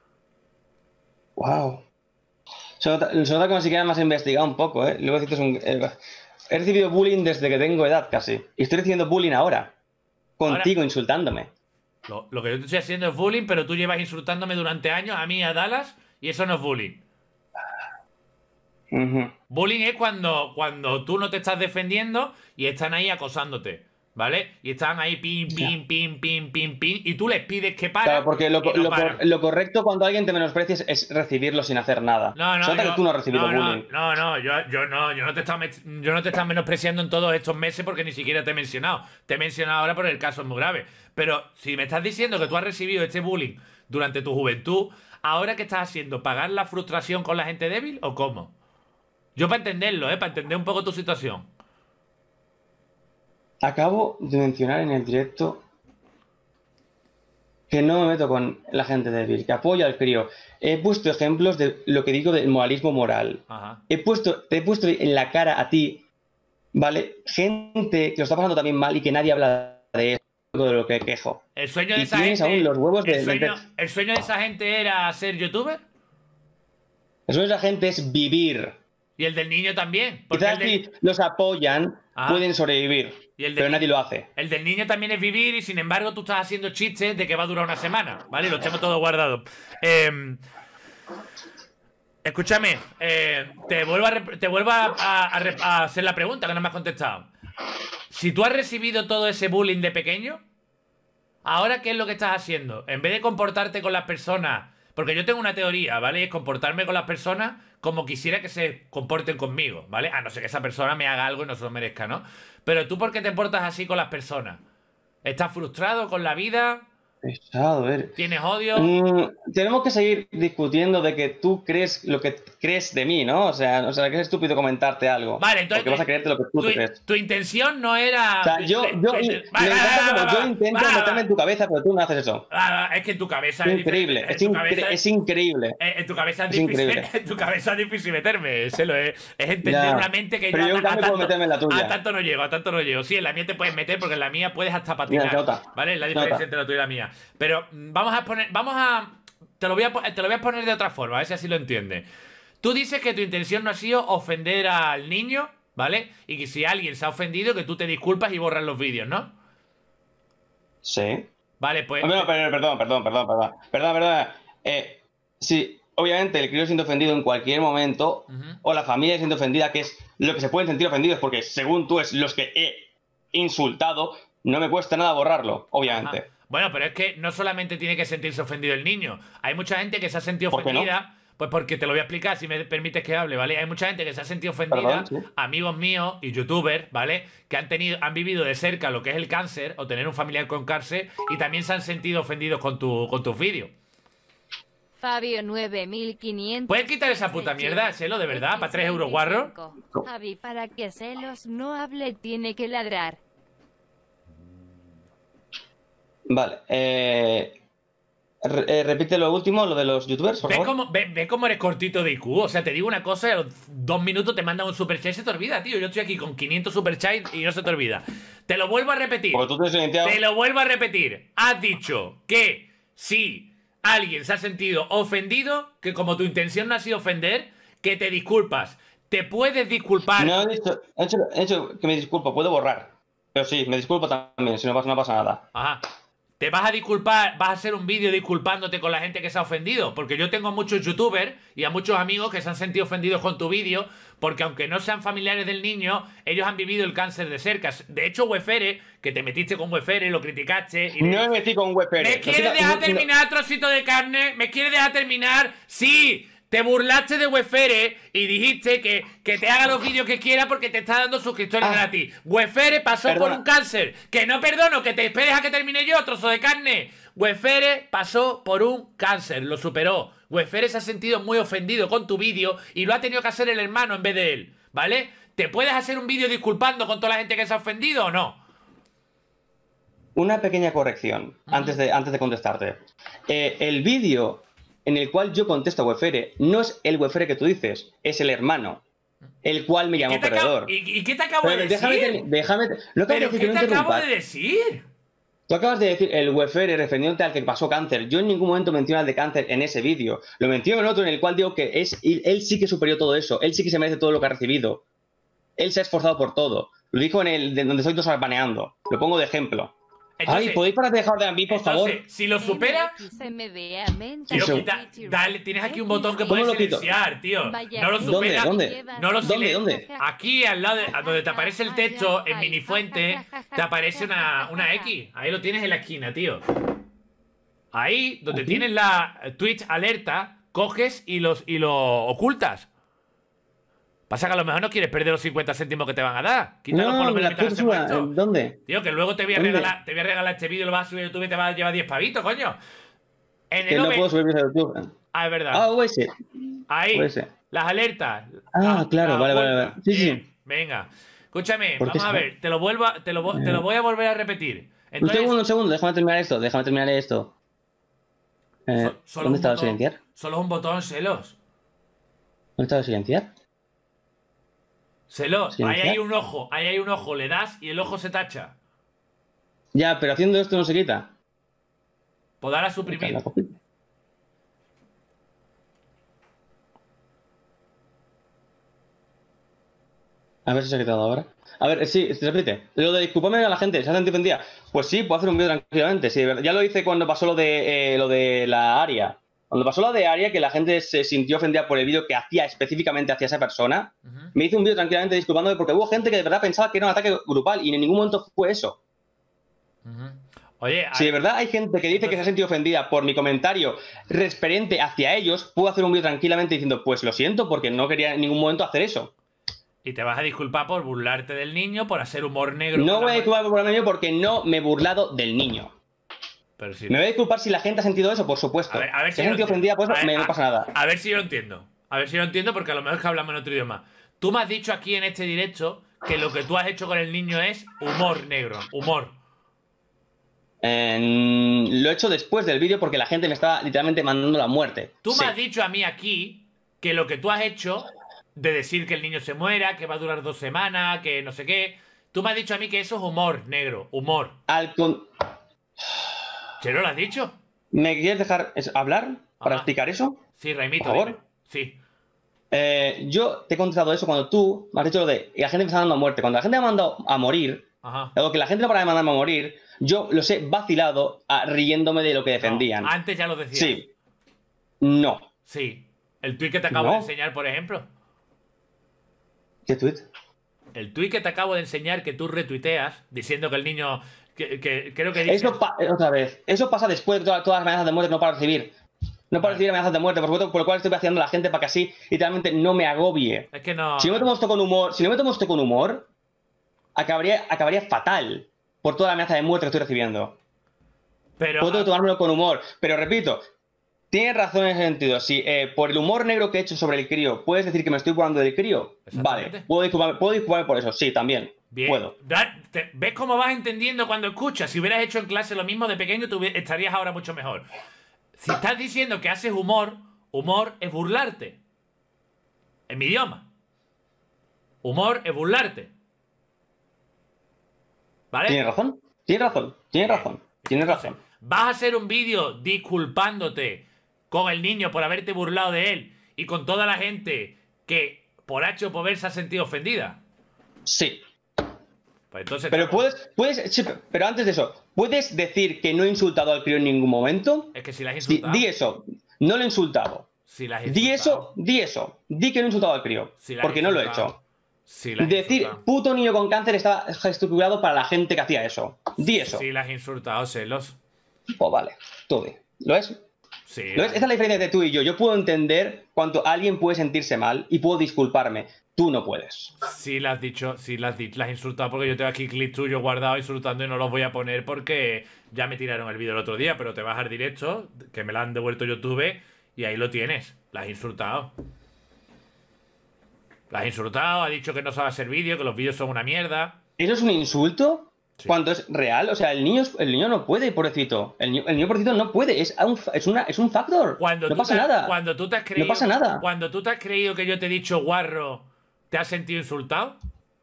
Wow. Se nota, se nota que ni siquiera me has investigado un poco, ¿eh? Luego dices un... Eh, he recibido bullying desde que tengo edad, casi. Y estoy recibiendo bullying ahora. Contigo, ahora, insultándome. Lo, lo que yo te estoy haciendo es bullying, pero tú llevas insultándome durante años a mí, a Dallas, y eso no es bullying. Uh-huh. Bullying es cuando, cuando tú no te estás defendiendo y están ahí acosándote, ¿vale? Y están ahí pim, pim, pim, pim, pim, pim, y tú les pides que paren. Claro, porque lo, no lo, lo correcto cuando alguien te menosprecia es, es recibirlo sin hacer nada. No, no, Se nota yo, que tú no has recibido no, bullying. No, no, yo, yo no, yo no te estaba, yo no te estaba menospreciando en todos estos meses porque ni siquiera te he mencionado. Te he mencionado ahora porque el caso es muy grave. Pero si me estás diciendo que tú has recibido este bullying durante tu juventud, ¿ahora qué estás haciendo? ¿Pagar la frustración con la gente débil o cómo? Yo para entenderlo, ¿eh? Para entender un poco tu situación. Acabo de mencionar en el directo que no me meto con la gente débil, que apoyo al crío. He puesto ejemplos de lo que digo del moralismo moral. Ajá. He puesto, te he puesto en la cara a ti, ¿vale? Gente que lo está pasando también mal y que nadie habla de eso, de lo que quejo. El sueño de y esa tienes gente. Aún los huevos de, el, sueño, de... ¿El sueño de esa gente era ser youtuber? El sueño de esa gente es vivir. Y el del niño también. Quizás del... si los apoyan, Ajá. pueden sobrevivir. Y el pero nadie lo hace. El del niño también es vivir y sin embargo tú estás haciendo chistes de que va a durar una semana, ¿vale? Lo tengo todo guardado. Eh, escúchame, eh, te vuelvo, a, te vuelvo a, a, a hacer la pregunta que no me has contestado. Si tú has recibido todo ese bullying de pequeño, ¿ahora qué es lo que estás haciendo? En vez de comportarte con las personas... Porque yo tengo una teoría, ¿vale? Es comportarme con las personas como quisiera que se comporten conmigo, ¿vale? A no ser que esa persona me haga algo y no se lo merezca, ¿no? Pero tú, ¿por qué te portas así con las personas? ¿Estás frustrado con la vida? Pesado, a ver. ¿Tienes odio? Mm, tenemos que seguir discutiendo de que tú crees lo que crees de mí, ¿no? O sea, o sea que es estúpido comentarte algo. Vale, entonces... Porque vas a creerte lo que tú tu, te crees. Tu intención no era... O sea, yo, yo, tu, tu, me vale, encanta vale, como vale, yo intento vale, meterme en tu cabeza, pero tú no haces eso. Ah, es que en tu cabeza es es increíble, difícil, es, en tu incre cabeza, es increíble. En tu cabeza es, es difícil, increíble. En tu cabeza es difícil meterme, se lo es, es entender Ya, una mente que pero yo, yo en a, cambio tanto, puedo meterme en la tuya. a tanto no llego, a tanto no llego. Sí, en la mía te puedes meter porque en la mía puedes hasta patinar. Mira, nota, ¿vale? Es la diferencia nota. entre la tuya y la mía. Pero mm, vamos a poner, vamos a... Te lo voy a, te lo voy a poner de otra forma, a ver si así lo entiendes. Tú dices que tu intención no ha sido ofender al niño, ¿vale? Y que si alguien se ha ofendido, que tú te disculpas y borras los vídeos, ¿no? Sí. Vale, pues... No, no, perdón, perdón, perdón, perdón, perdón, perdón, perdón. Eh, sí, obviamente el crío siendo ofendido en cualquier momento, uh-huh. o la familia siendo ofendida, que es lo que se pueden sentir ofendidos, porque según tú es los que he insultado, no me cuesta nada borrarlo, obviamente. Ajá. Bueno, pero es que no solamente tiene que sentirse ofendido el niño. Hay mucha gente que se ha sentido ¿Por qué no? ofendida. Pues porque te lo voy a explicar, si me permites que hable, ¿vale? Hay mucha gente que se ha sentido ofendida, Perdón, sí. amigos míos y youtubers, ¿vale? Que han tenido, han vivido de cerca lo que es el cáncer o tener un familiar con cáncer y también se han sentido ofendidos con, tu, con tus vídeos. Fabio nueve mil quinientos. ¿Puedes quitar esa puta mierda, Selo, de verdad? ¿Para tres euros guarro? Javi, para que Celos no hable, tiene que ladrar. Vale, eh, re eh, repite lo último, lo de los youtubers, por ¿Ves favor. cómo, ve, ve cómo eres cortito de I Q? O sea, te digo una cosa y a los dos minutos te mandan un superchat y se te olvida, tío. Yo estoy aquí con quinientos superchats y no se te olvida. Te lo vuelvo a repetir. Porque tú te has silenciado. Te lo vuelvo a repetir. Has dicho que si alguien se ha sentido ofendido, que como tu intención no ha sido ofender, que te disculpas. te puedes disculpar. No he dicho, he hecho, he hecho que me disculpo, puedo borrar. Pero sí, me disculpo también, si no pasa, no pasa nada. Ajá. ¿Te vas a disculpar, vas a hacer un vídeo disculpándote con la gente que se ha ofendido? Porque yo tengo muchos youtubers y a muchos amigos que se han sentido ofendidos con tu vídeo, porque aunque no sean familiares del niño, ellos han vivido el cáncer de cerca. De hecho, Wefere, que te metiste con Wefere, lo criticaste... Y no me metí con Wefere. ¿Me quieres dejar terminar, trocito de carne? ¿Me quieres dejar terminar? ¡Sí! Te burlaste de Wefere y dijiste que, que te haga los vídeos que quiera porque te está dando suscriptores ah, gratis. Wefere pasó perdona. por un cáncer. Que no perdono, que te esperes a que termine yo, trozo de carne. Wefere pasó por un cáncer, lo superó. Wefere se ha sentido muy ofendido con tu vídeo y lo ha tenido que hacer el hermano en vez de él, ¿vale? ¿Te puedes hacer un vídeo disculpando con toda la gente que se ha ofendido o no? Una pequeña corrección uh-huh. antes, de, antes de contestarte. Eh, el vídeo en el cual yo contesto a Wefere no es el Wefere que tú dices, es el hermano, el cual me llamó perdedor. ¿Y, ¿Y qué te acabo Pero de déjame, decir? Déjame, no ¿Pero decir qué que no te acabo de decir? Tú acabas de decir el Wefere refiriéndote al que pasó cáncer. Yo en ningún momento menciono al de cáncer en ese vídeo. Lo menciono en otro en el cual digo que es, él sí que superó todo eso. Él sí que se merece todo lo que ha recibido. Él se ha esforzado por todo. Lo dijo en el de donde estoy dos horas baneando. Lo pongo de ejemplo. Entonces, ay, ¿podéis parar de dejar de a mí, por entonces, favor? Si lo supera... Tío, quita, dale, tienes aquí un botón que puedes silenciar, tío. No lo supera. ¿Dónde? ¿Dónde? No lo ¿Dónde? ¿Dónde? Aquí, al lado de donde te aparece el texto, en minifuente, te aparece una, una X. Ahí lo tienes en la esquina, tío. Ahí, donde ¿aquí? Tienes la Twitch alerta, coges y, los, y lo ocultas. Pasa que a lo mejor no quieres perder los cincuenta céntimos que te van a dar. Quítalo no, por lo menos. la cursura, ¿dónde? Tío, que luego te voy a regalar, te voy a regalar este vídeo, lo vas a subir a YouTube y te vas a llevar diez pavitos, coño. En que el no puedo subir a YouTube. Ah, es verdad. Ah, U S. Ahí, U S. Las alertas. Ah, la, claro, la vale, vale, vale. Sí, Bien, sí. Venga. Escúchame, vamos a ver, te lo vuelvo a, te lo, te lo voy a volver a repetir. Entonces, un segundo, un segundo, déjame terminar esto, déjame terminar esto. Eh, so, ¿Dónde está el silenciar? Solo es un botón, celos. ¿Dónde está el silenciar? Celo, ahí hay un ojo, ahí hay un ojo, le das y el ojo se tacha. Ya, pero haciendo esto no se quita. Pues dar a suprimir. A ver si se ha quitado ahora. A ver, sí, se repite. Lo de disculparme a la gente, ¿se ha sentido ofendida? Pues sí, puedo hacer un vídeo tranquilamente. Sí, ya lo hice cuando pasó lo de, eh, lo de la Aria. Cuando pasó lo de Aria, que la gente se sintió ofendida por el vídeo que hacía específicamente hacia esa persona, uh-huh. me hice un vídeo tranquilamente disculpándome porque hubo gente que de verdad pensaba que era un ataque grupal y en ningún momento fue eso. Uh-huh. Oye, si de verdad hay gente que dice entonces... que se ha sentido ofendida por mi comentario referente hacia ellos, puedo hacer un vídeo tranquilamente diciendo, pues lo siento porque no quería en ningún momento hacer eso. Y te vas a disculpar por burlarte del niño, por hacer humor negro. No voy a disculparme por el niño porque no me he burlado del niño. Pero si... Me voy a disculpar si la gente ha sentido eso, por supuesto. A ver, a ver si ha sentido ofendida, pues ver, me, no a, pasa nada. A ver si yo lo entiendo. A ver si lo entiendo porque a lo mejor es que hablamos en otro idioma. Tú me has dicho aquí en este directo que lo que tú has hecho con el niño es humor negro. Humor. Eh, lo he hecho después del vídeo porque la gente me estaba literalmente mandando la muerte. Tú sí. me has dicho a mí aquí que lo que tú has hecho de decir que el niño se muera, que va a durar dos semanas, que no sé qué. Tú me has dicho a mí que eso es humor negro. Humor. Al con... ¿Se lo has dicho? ¿Me quieres dejar hablar para Ajá. explicar eso? Sí, Raimito, por favor. Dime. Sí. Eh, yo te he contestado eso cuando tú me has dicho lo de y la gente me está dando a muerte. Cuando la gente me ha mandado a morir, Ajá. o que la gente no para de mandarme a morir, yo los he vacilado a, riéndome de lo que defendían. No, antes ya lo decías. Sí. No. Sí. El tuit que te acabo no. de enseñar, por ejemplo. ¿Qué tuit? El tuit que te acabo de enseñar que tú retuiteas diciendo que el niño... Que, que creo que dice... Eso pa otra vez. Eso pasa después de todas, todas las amenazas de muerte que no para recibir. No para recibir amenazas de muerte, por supuesto, por lo cual estoy vaciando a la gente para que así literalmente no me agobie. Es que no... Si no me tomo esto con humor, si no me tomo esto con humor, acabaría, acabaría fatal por toda la amenaza de muerte que estoy recibiendo. Pero... Puedo tomármelo con humor, pero repito, tienes razón en ese sentido. Si eh, por el humor negro que he hecho sobre el crío puedes decir que me estoy burlando del crío, vale, puedo disculparme, puedo disculparme por eso, sí, también. Bien. Puedo. ¿Ves cómo vas entendiendo cuando escuchas? Si hubieras hecho en clase lo mismo de pequeño, tú estarías ahora mucho mejor. Si estás diciendo que haces humor, humor es burlarte. En mi idioma. Humor es burlarte. ¿Vale? Tienes razón, tienes razón, tienes razón, tienes razón. Vas a hacer un vídeo disculpándote con el niño por haberte burlado de él y con toda la gente que por H o por B se ha sentido ofendida. Sí. Pues entonces... Pero puedes, puedes, sí, pero antes de eso, ¿puedes decir que no he insultado al crío en ningún momento? Es que si la has Di, insultado... di eso, no lo he insultado. Si la has Di eso, di eso. Di que no he insultado al crío. Si la has porque no lo he insultado. hecho. Si la has Decir, insultado. puto niño con cáncer estaba gesticulado para la gente que hacía eso. Di eso. Si la has insultado, celos. Pues vale, tú di. ¿Lo es? Sí. ¿Lo es? Esa es la diferencia entre tú y yo. Yo puedo entender cuando alguien puede sentirse mal y puedo disculparme. Tú no puedes. Sí, la has dicho, sí, la has dicho, la has insultado porque yo tengo aquí clips tuyos guardados insultando y no los voy a poner porque ya me tiraron el vídeo el otro día, pero te vas al directo, que me la han devuelto YouTube y ahí lo tienes. La has insultado. La has insultado, ha dicho que no sabe hacer vídeo, que los vídeos son una mierda. ¿Eso es un insulto? Sí. Cuando es real, o sea, el niño, el niño no puede, pobrecito. El niño, el niño pobrecito no puede, es un, es una, es un factor. Cuando no tú pasa te, nada. Cuando tú te has creído, no pasa nada. Cuando tú te has creído que yo te he dicho guarro, ¿te has sentido insultado?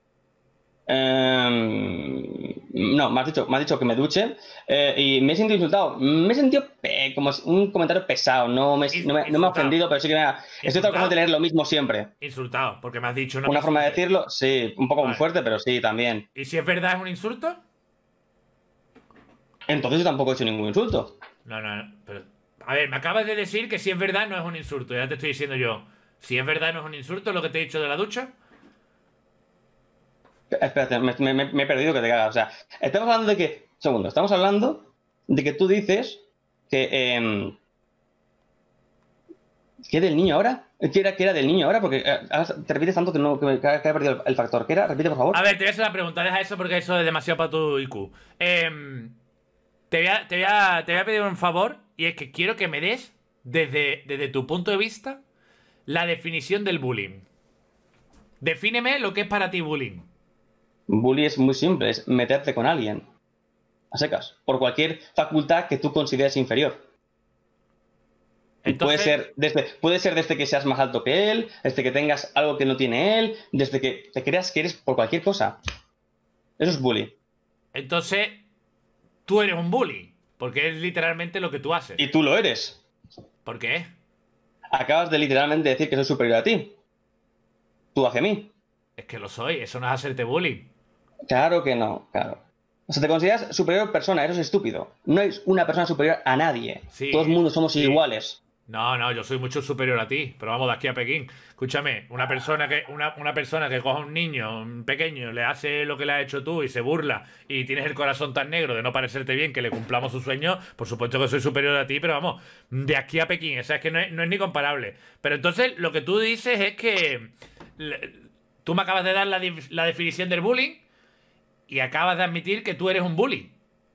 Eh, no, me has dicho, me has dicho que me duche eh, y me he sentido insultado. Me he sentido pe como un comentario pesado. No me, no me, no me ha ofendido, pero sí que me ha... Estoy tratando de leer lo mismo siempre. Insultado, porque me has dicho... No Una me forma de insultes. decirlo, sí, un poco Vale. muy fuerte, pero sí, también. ¿Y si es verdad es un insulto? Entonces yo tampoco he hecho ningún insulto. No, no, no. Pero, a ver, me acabas de decir que si es verdad no es un insulto. Ya te estoy diciendo yo. Si es verdad no es un insulto lo que te he dicho de la ducha. Espérate, me, me- me he perdido que te cagas. O sea, estamos hablando de que... Segundo, estamos hablando de que tú dices que... Eh, ¿Qué del niño ahora? ¿Qué era, qué era del niño ahora? Porque eh, ahora te repites tanto que, no, que, me- que he perdido el, el factor. ¿Qué era? Repite, por favor. A ver, te voy a hacer la pregunta. Deja eso porque eso es demasiado para tu I Q. Em, te, voy a, te, voy a, te voy a pedir un favor y es que quiero que me des, desde, desde tu punto de vista, la definición del bullying. Defíneme lo que es para ti bullying. Bully es muy simple, es meterte con alguien. A secas. Por cualquier facultad que tú consideres inferior. Entonces, Puede ser, desde, puede ser desde que seas más alto que él, desde que tengas algo que no tiene él, desde que te creas que eres por cualquier cosa. Eso es bully. entonces, tú eres un bully. Porque es literalmente lo que tú haces. Y tú lo eres. ¿Por qué? Acabas de literalmente decir que soy superior a ti. Tú hacia mí. Es que lo soy. Eso no es hacerte bullying. Claro que no, claro. O sea, te consideras superior persona, eres estúpido. No es una persona superior a nadie. Sí, Todo el mundo somos sí. iguales. No, no, yo soy mucho superior a ti, pero vamos de aquí a Pekín. Escúchame, una persona que una, una persona que coja a un niño un pequeño, le hace lo que le has hecho tú y se burla y tienes el corazón tan negro de no parecerte bien que le cumplamos su sueño, por supuesto que soy superior a ti, pero vamos, de aquí a Pekín, o sea, es que no es, no es ni comparable. Pero entonces lo que tú dices es que le- tú me acabas de dar la, dif- la definición del bullying y acabas de admitir que tú eres un bully.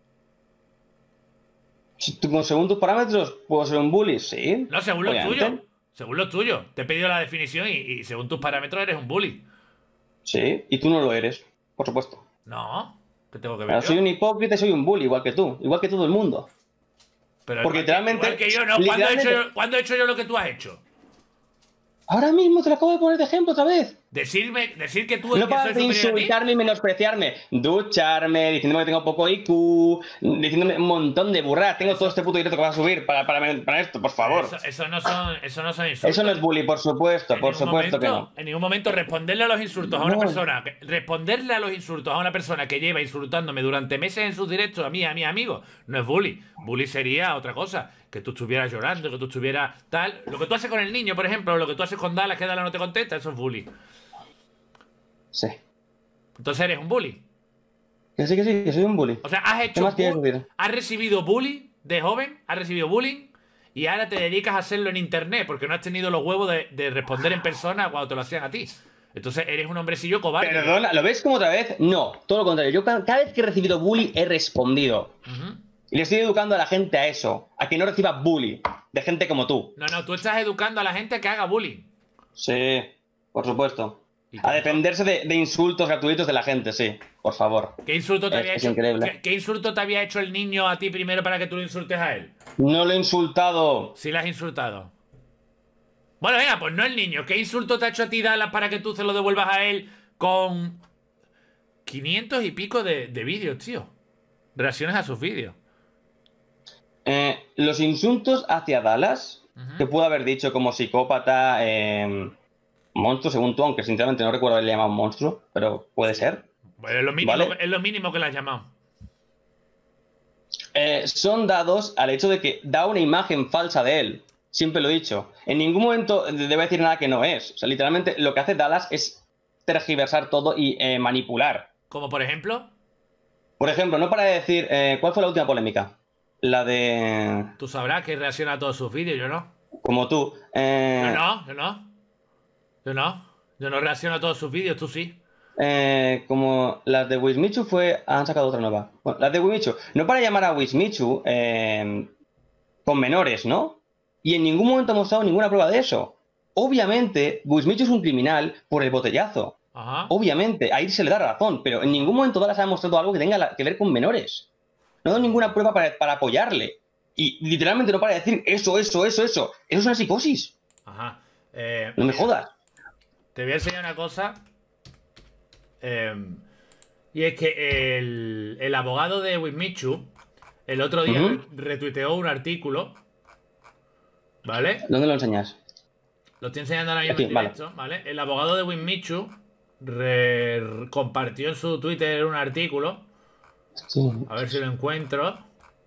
Si tú, según tus parámetros, ¿puedo ser un bully? Sí. No, según lo obviamente. tuyo. Según lo tuyo. Te he pedido la definición y, y según tus parámetros eres un bully. Sí, y tú no lo eres, por supuesto. No. ¿Qué tengo que ver Pero yo? soy un hipócrita y soy un bully, igual que tú, igual que todo el mundo. Pero porque igual que- literalmente- igual que yo, ¿no? ¿Cuándo he, hecho literalmente- yo, ¿Cuándo he hecho yo lo que tú has hecho? Ahora mismo te lo acabo de poner de ejemplo otra vez. Decirme, decir que tú No que soy paras de superior a ti. insultarme y menospreciarme. Ducharme, diciéndome que tengo poco I Q, diciéndome un montón de burradas. Tengo todo este puto directo que vas a subir para, para, para esto, por favor. Eso, eso no son, eso no son insultos. Eso no es bully, por supuesto, En por ningún supuesto que momento- no. En ningún momento responderle a los insultos a una No. persona, que- responderle a los insultos a una persona que lleva insultándome durante meses en sus directos a mí, a mis amigos, no es bully. Bully sería otra cosa, que tú estuvieras llorando, que tú estuvieras tal. Lo que tú haces con el niño, por ejemplo, lo que tú haces con Dallas, que Dallas no te contesta, eso es bully. Sí. Entonces eres un bully. Que sí, que sí, que soy un bully. O sea, has ¿Qué hecho más quieres bu- decir? has recibido bullying de joven, has recibido bullying y ahora te dedicas a hacerlo en internet porque no has tenido los huevos de, de responder en persona cuando te lo hacían a ti. Entonces eres un hombrecillo cobarde. Perdona, ¿lo ves como otra vez? No, todo lo contrario. Yo ca- cada vez que he recibido bully he respondido. Ujú. Y le estoy educando a la gente a eso, a que no reciba bully de gente como tú. No, no, tú estás educando a la gente a que haga bullying. Sí, por supuesto. ¿Y A cómo? defenderse de, de insultos gratuitos de la gente, sí, por favor. ¿Qué insulto te Es- había es hecho? increíble. ¿qué, qué insulto te había hecho el niño a ti primero para que tú lo insultes a él? No lo he insultado. Si le has insultado. Bueno, venga, pues no el niño. ¿Qué insulto te ha hecho a ti Dallas para que tú se lo devuelvas a él con quinientos y pico de, de vídeos, tío? Reacciones a sus vídeos. Eh, los insultos hacia Dallas, Ujú. que puedo haber dicho como psicópata, eh, monstruo según tú, aunque sinceramente no recuerdo haberle llamado monstruo, pero puede ser. Bueno, es lo mínimo, ¿Vale? es lo mínimo que le has llamado. Eh, son dados al hecho de que da una imagen falsa de él. Siempre lo he dicho. En ningún momento debe decir nada que no es. O sea, literalmente lo que hace Dallas es tergiversar todo y eh, manipular. Como por ejemplo, Por ejemplo, no para de decir, eh, ¿cuál fue la última polémica? La de... tú sabrás que reacciona a todos sus vídeos, yo no. Como tú. Eh, Yo no, yo no. Yo no. Yo no reacciono a todos sus vídeos, tú sí. eh, como las de Wismichu fue... Han sacado otra nueva. Bueno, las de Wismichu. No para llamar a Wismichu eh, con menores, ¿no? Y en ningún momento ha mostrado ninguna prueba de eso. Obviamente, Wismichu es un criminal por el botellazo. Ajá. Obviamente, ahí se le da razón, pero en ningún momento Dallas ha mostrado algo que tenga la- que ver con menores. No ha dado ninguna prueba para, para apoyarle. Y literalmente no para de decir eso, eso, eso, eso. Eso es una psicosis. Ajá. Eh, No me mira, jodas. Te voy a enseñar una cosa. Eh, y es que el, el abogado de Wismichu el otro día Ujú. retuiteó un artículo. ¿Vale? ¿Dónde lo enseñas? Lo estoy enseñando ahora mismo Aquí, en vale. directo, ¿vale? El abogado de Wismichu re- re- compartió en su Twitter un artículo. Sí. A ver si lo encuentro.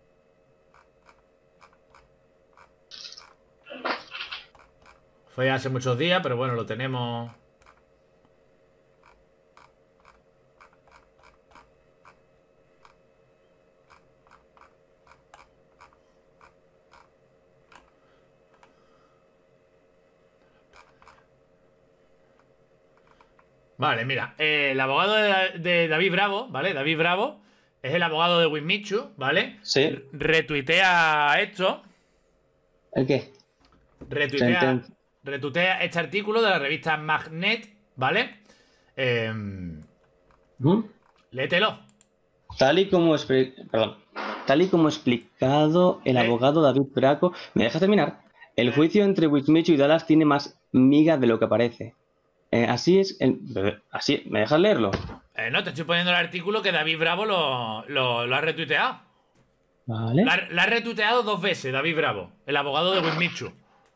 Fue hace muchos días, pero bueno, lo tenemos. Vale, mira, eh, el abogado de, de David Bravo, ¿vale? David Bravo es el abogado de Wismichu, ¿vale? Sí. Retuitea esto, ¿El qué? retuitea, Senten- retuitea este artículo de la revista Magnet, ¿vale? Eh, Ujú. léetelo. Tal y como expli- perdón. Tal y como explicado el ¿Eh? abogado David Braco, ¿me dejas terminar? El ¿Eh? juicio entre Wismichu y Dallas tiene más miga de lo que parece. Eh, así es, el- así, ¿me dejas leerlo? Eh, no, te estoy poniendo el artículo que David Bravo lo, lo- lo ha retuiteado. Vale. La, la ha retuiteado dos veces, David Bravo, el abogado de Wismichu.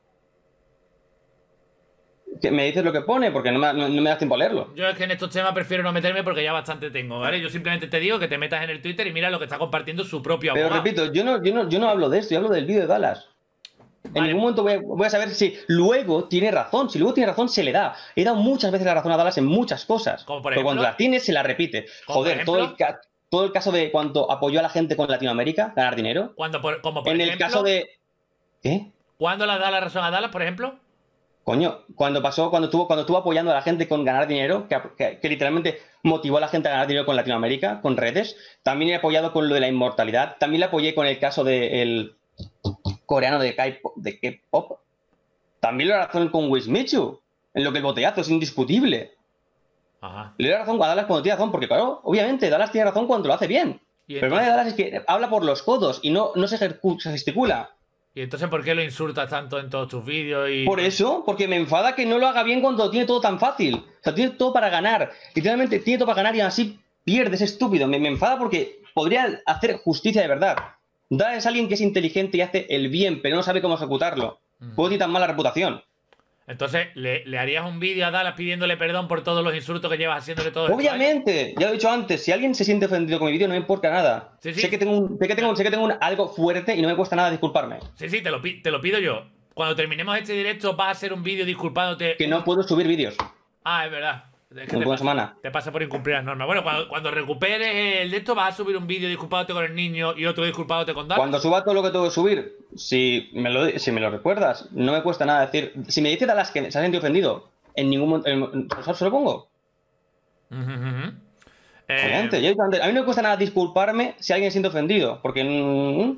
¿Qué- ¿Me dices lo que pone? Porque no me, no- no me das tiempo a leerlo. Yo es que en estos temas prefiero no meterme porque ya bastante tengo, ¿vale? Yo simplemente te digo que te metas en el Twitter y mira lo que está compartiendo su propio Pero abogado. repito, yo no, yo no, yo no hablo de esto, yo hablo del vídeo de Dallas. En Vale. ningún momento voy a, voy a saber si luego tiene razón. Si luego tiene razón, se le da. He dado muchas veces la razón a Dallas en muchas cosas. Como por Pero cuando ejemplo- la tiene, se la repite. Como por Joder, todo el, ejemplo- ca- todo el caso de cuando apoyó a la gente con Latinoamérica, ganar dinero. Cuando por- como por En el ejemplo, caso de... ¿Qué? ¿cuándo le da la razón a Dallas, por ejemplo? Coño, cuando pasó, cuando estuvo, cuando estuvo apoyando a la gente con ganar dinero, que, que- que literalmente motivó a la gente a ganar dinero con Latinoamérica, con redes, también he apoyado con lo de la inmortalidad, también le apoyé con el caso del coreano de K-pop, de K-pop. También le doy razón con Wismichu, en lo que el botellazo es indiscutible. Ajá. Le doy razón a Dallas cuando tiene razón, porque claro, obviamente Dallas tiene razón cuando lo hace bien. Y Pero el problema de entonces, Dallas es que habla por los codos y no, no se, ejecu- se gesticula. y entonces, ¿por qué lo insultas tanto en todos tus vídeos? Y... Por eso, porque me enfada que no lo haga bien cuando lo tiene todo tan fácil. O sea, tiene todo para ganar. Literalmente tiene todo para ganar y aún así pierde, es estúpido. Me, me enfada porque podría hacer justicia de verdad. Dallas es alguien que es inteligente y hace el bien, pero no sabe cómo ejecutarlo. Mm. Puede tener tan mala reputación. Entonces, ¿le, le harías un vídeo a Dallas pidiéndole perdón por todos los insultos que llevas haciéndole todo esto? Obviamente, ya lo he dicho antes, si alguien se siente ofendido con mi vídeo no me importa nada. Sí, sí. Sé que tengo, un, sé que tengo, sé que tengo un- algo fuerte y no me cuesta nada disculparme. Sí, sí, te lo, pi- te lo pido yo. Cuando terminemos este directo, vas a hacer un vídeo disculpándote. Que no puedo subir vídeos Ah, es verdad. Es que en te, una pasa, semana. te pasa por incumplir las normas. Bueno, cuando, cuando recuperes el de esto, vas a subir un vídeo disculpándote con el niño y otro disculpándote con Dallas. Cuando suba todo lo que tengo que subir, si me lo, si me lo recuerdas, no me cuesta nada decir. Si me dice Dallas que se ha sentido ofendido, en ningún momento. ¿Se lo pongo? Ujú, ujú. Eh, Obviamente, yo he dicho antes, a mí no me cuesta nada disculparme si alguien se siente ofendido, porque. mm,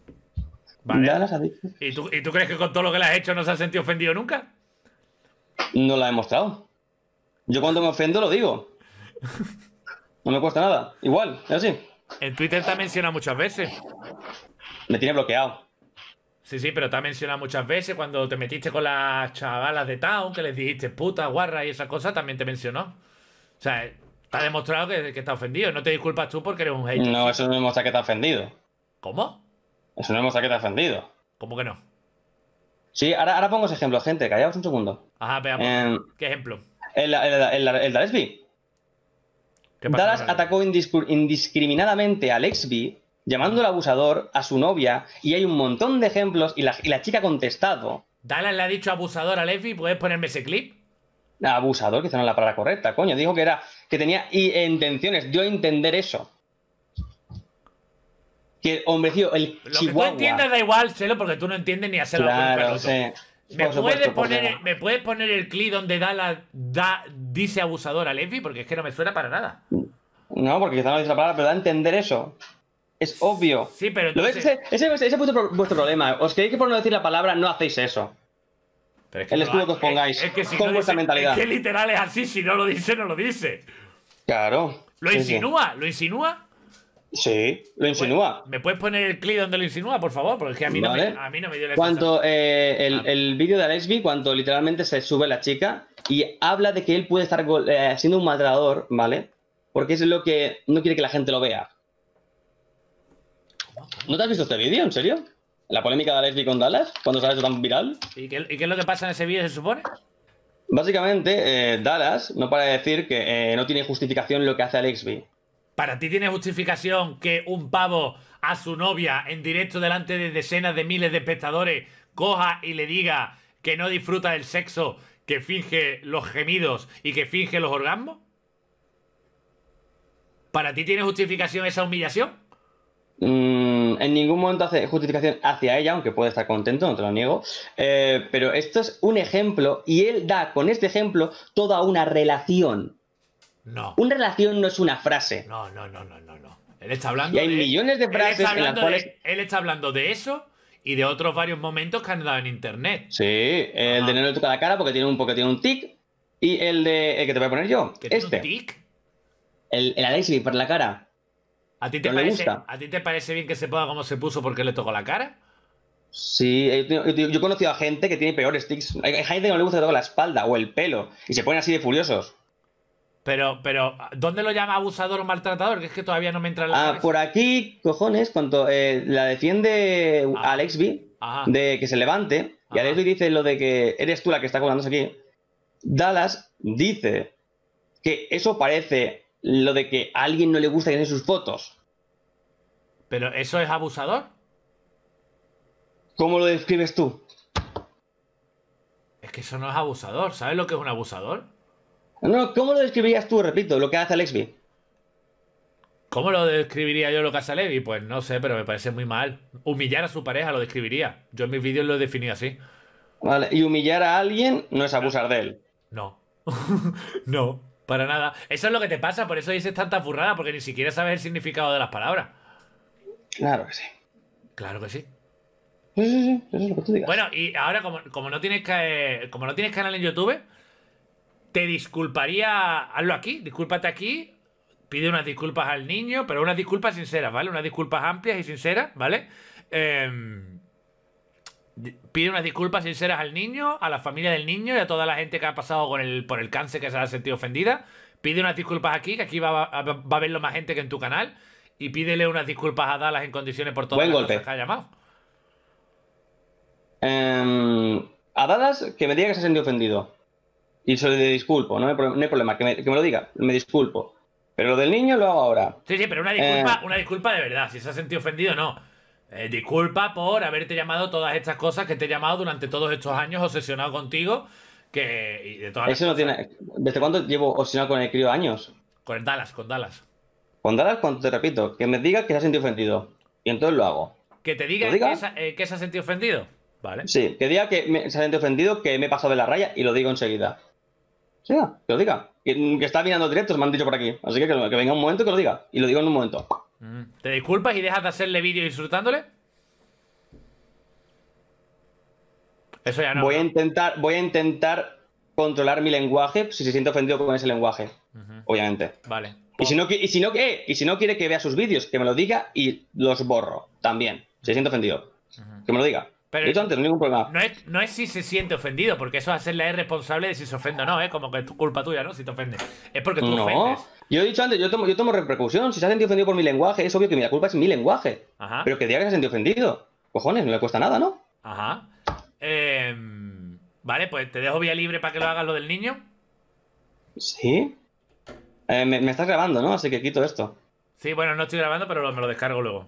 vale. Dallas ha dicho. ¿Y tú, ¿Y tú crees que con todo lo que le has hecho no se ha sentido ofendido nunca? No lo ha demostrado. Yo cuando me ofendo lo digo. No me cuesta nada. Igual, es así. En Twitter te ha mencionado muchas veces. Me tiene bloqueado. Sí, sí, pero te ha mencionado muchas veces cuando te metiste con las chavalas de Town, que les dijiste puta, guarra y esas cosas, también te mencionó. O sea, te ha demostrado que, que está ofendido. No te disculpas tú porque eres un hater. No, eso no demuestra que te ha ofendido. ¿Cómo? Eso no demuestra que te ha ofendido. ¿Cómo que no? Sí, ahora, ahora pongo ese ejemplo, gente, callaos un segundo. Ajá, veamos. Eh, ¿Qué ejemplo? el, el, el, el, el Dalesby. ¿Qué pasa Dallas con el- atacó indiscur- indiscriminadamente a Lexby, llamándolo abusador, a su novia, y hay un montón de ejemplos, y la, y la chica ha contestado. Dallas le ha dicho abusador a Lesbi, ¿puedes ponerme ese clip? Abusador, quizá no es la palabra correcta, coño. Dijo que era que tenía i- intenciones, dio a entender eso. Que, hombre, tío, el Lo que tú chihuahua. entiendas da igual, Selo, porque tú no entiendes ni hacerlo Claro, sí. ¿Me, Por supuesto, puedes por poner, supuesto. ¿Me puedes poner el clip donde Dallas da, dice abusador a Lesbi? Porque es que no me suena para nada. No, porque quizá no dice la palabra, pero da a entender eso. Es obvio. Sí, pero ¿Lo ves? entonces... Ese, ese, ese es vuestro, vuestro problema. Os creéis que por no decir la palabra no hacéis eso. Pero es El no escudo lo que os ha- pongáis, es, es que si con no vuestra dice- mentalidad. Es que literal es así, si no lo dice, no lo dice. Claro. ¿Lo Sí, sí. insinúa? ¿Lo insinúa? Sí, lo insinúa. ¿Me puedes poner el clip donde lo insinúa, por favor? Porque es que a mí, Vale. no, me, a mí no me dio la Cuanto eh, el, Ah. el vídeo de Alexby, cuando literalmente se sube la chica y habla de que él puede estar go- eh, siendo un maltratador, ¿vale? Porque es lo que no quiere que la gente lo vea. ¿No te has visto este vídeo, en serio? ¿La polémica de Alexby con Dallas? ¿Cuando sale eso tan viral? ¿Y qué, y qué es lo que pasa en ese vídeo, se supone? Básicamente, eh, Dallas no para de decir que eh, no tiene justificación lo que hace Alexby. ¿Para ti tiene justificación que un pavo a su novia en directo delante de decenas de miles de espectadores coja y le diga que no disfruta del sexo, que finge los gemidos y que finge los orgasmos? ¿Para ti tiene justificación esa humillación? Mm, en ningún momento hace justificación hacia ella, aunque puede estar contento, no te lo niego. Eh, pero esto es un ejemplo y él da con este ejemplo toda una relación. No. Una relación no es una frase. No, no, no, no, no, no. Él está hablando Y hay de... millones de él frases está en las hablando cuales... de- Él está hablando de eso y de otros varios momentos que han dado en internet. Sí, el Ajá. de no le toca la cara porque tiene un, porque tiene un tic. Y el de... El que te voy a poner yo. ¿Que tiene Este. un tic? El, el Alexby por la cara. ¿A ti, te ¿No le parece, gusta? ¿A ti te parece bien que se ponga como se puso porque le tocó la cara? Sí, eh, yo, yo- yo he conocido a gente que tiene peores tics. Hay, hay gente que no le gusta que toque la espalda o el pelo. Y se ponen así de furiosos. Pero, pero, ¿dónde lo llama abusador o maltratador? Que es que todavía no me entra en la Ah, cabeza. por aquí, cojones, cuando eh, la defiende Ah. Alexby Ajá. de que se levante, y Ajá. Alexby dice lo de que eres tú la que está colándose aquí, Dallas dice que eso parece lo de que a alguien no le gusta que den sus fotos. ¿Pero eso es abusador? ¿Cómo lo describes tú? Es que eso no es abusador. ¿Sabes lo que es un abusador? No, ¿cómo lo describirías tú, repito, lo que hace Alexby? ¿Cómo lo describiría yo lo que hace Levi? Pues no sé, pero me parece muy mal. Humillar a su pareja lo describiría. Yo en mis vídeos lo he definido así. Vale, y humillar a alguien no es abusar de él. No. No, para nada. Eso es lo que te pasa, por eso dices tanta furrada, porque ni siquiera sabes el significado de las palabras. Claro que sí. Claro que sí. Sí, sí, sí, eso es lo que tú digas. Bueno, y ahora como, como no tienes que, como no tienes canal en YouTube, te disculparía, hazlo aquí, discúlpate aquí, pide unas disculpas al niño, pero unas disculpas sinceras, ¿vale? Unas disculpas amplias y sinceras, ¿vale? Eh, di- pide unas disculpas sinceras al niño, a la familia del niño y a toda la gente que ha pasado con el, por el cáncer que se ha sentido ofendida. Pide unas disculpas aquí, que aquí va, a- va a verlo más gente que en tu canal. Y pídele unas disculpas a Dallas en condiciones por todas Buen las golpe. cosas que ha llamado. Em, a Dallas que me diga que se ha sentido ofendido. Y se le disculpo, no hay, pro- no hay problema, que me, que me lo diga, me disculpo. Pero lo del niño lo hago ahora. Sí, sí, pero una disculpa, Eh. una disculpa de verdad. Si se ha sentido ofendido, no. Eh, disculpa por haberte llamado todas estas cosas que te he llamado durante todos estos años obsesionado contigo. Que. Y de todas las Eso no cosas. tiene. ¿Desde cuándo llevo obsesionado con el crío? Años. Con Dallas, con Dallas. Con Dallas, cuando te repito, que me diga que se ha sentido ofendido. Y entonces lo hago. Que te diga, ¿Lo diga? Que, se, eh, que se ha sentido ofendido. Vale. Sí, que diga que me- se ha sentido ofendido, que me he pasado de la raya y lo digo enseguida. Sí, que lo diga. Que, que está mirando directos, me han dicho por aquí. Así que, que que venga un momento y que lo diga. Y lo digo en un momento. Mm. ¿Te disculpas y dejas de hacerle vídeos insultándole? Eso ya no. voy a ¿no? intentar, voy a intentar controlar mi lenguaje si se siente ofendido con ese lenguaje. Ujú. Obviamente. Vale. Y si no, qui- y si no, ¿qué? Y si no quiere que vea sus vídeos, que me lo diga y los borro también. Si se siente ofendido. Ujú. Que me lo diga. Pero- Lo he dicho antes, no hay ningún problema. No es, no es si se siente ofendido, porque eso es hacerle es responsable de si se ofende o no, ¿eh? Como que es tu culpa tuya, ¿no? Si te ofende. Es porque tú No. ofendes. Yo he dicho antes, yo tomo, yo tomo repercusión. Si se ha sentido ofendido por mi lenguaje, es obvio que mi- la culpa es mi lenguaje. Ajá. Pero que diga que se ha sentido ofendido. Cojones, no le cuesta nada, ¿no? Ajá. Eh, Vale, pues te dejo vía libre para que lo hagas lo del niño. ¿Sí? Eh, me, me estás grabando, ¿no? Así que quito esto. Sí, bueno, no estoy grabando, pero lo- me lo descargo luego.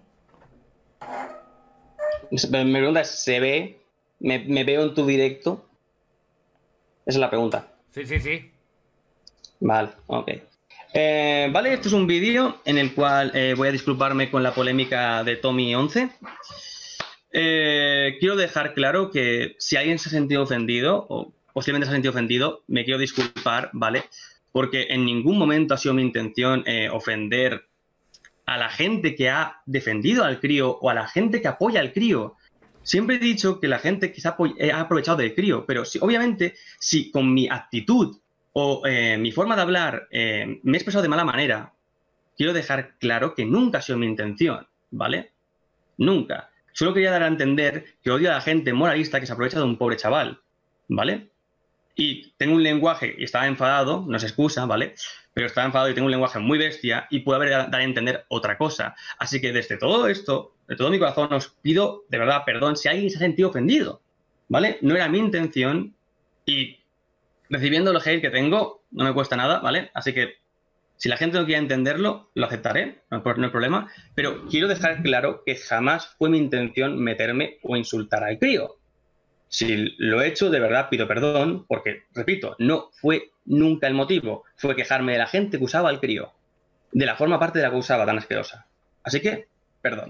Mi mi pregunta es, ¿se ve? ¿Me, me veo en tu directo? Esa es la pregunta. Sí, sí, sí. Vale, ok. Eh, vale, esto es un vídeo en el cual eh, voy a disculparme con la polémica de Tommy once. Eh, quiero dejar claro que si alguien se ha sentido ofendido o posiblemente se ha sentido ofendido, me quiero disculpar, ¿vale? Porque en ningún momento ha sido mi intención eh, ofender a la gente que ha defendido al crío o a la gente que apoya al crío. Siempre he dicho que la gente que se ha, eh, ha aprovechado del crío, pero si, obviamente si con mi actitud o eh, mi forma de hablar eh, me he expresado de mala manera, quiero dejar claro que nunca ha sido mi intención, ¿vale? Nunca. Solo quería dar a entender que odio a la gente moralista que se aprovecha de un pobre chaval, ¿vale? Y tengo un lenguaje, y estaba enfadado, no es excusa, ¿vale? Pero estaba enfadado y tengo un lenguaje muy bestia y puedo haber dado a entender otra cosa. Así que desde todo esto, de todo mi corazón, os pido de verdad perdón si alguien se ha sentido ofendido, ¿vale? No era mi intención y recibiendo los hate que tengo no me cuesta nada, ¿vale? Así que si la gente no quiere entenderlo, lo aceptaré, no, no hay problema. Pero quiero dejar claro que jamás fue mi intención meterme o insultar al crío. Si lo he hecho, de verdad pido perdón, porque, repito, no fue nunca el motivo. Fue quejarme de la gente que usaba al crío. De la forma parte de la que usaba, tan asquerosa. Así que, perdón.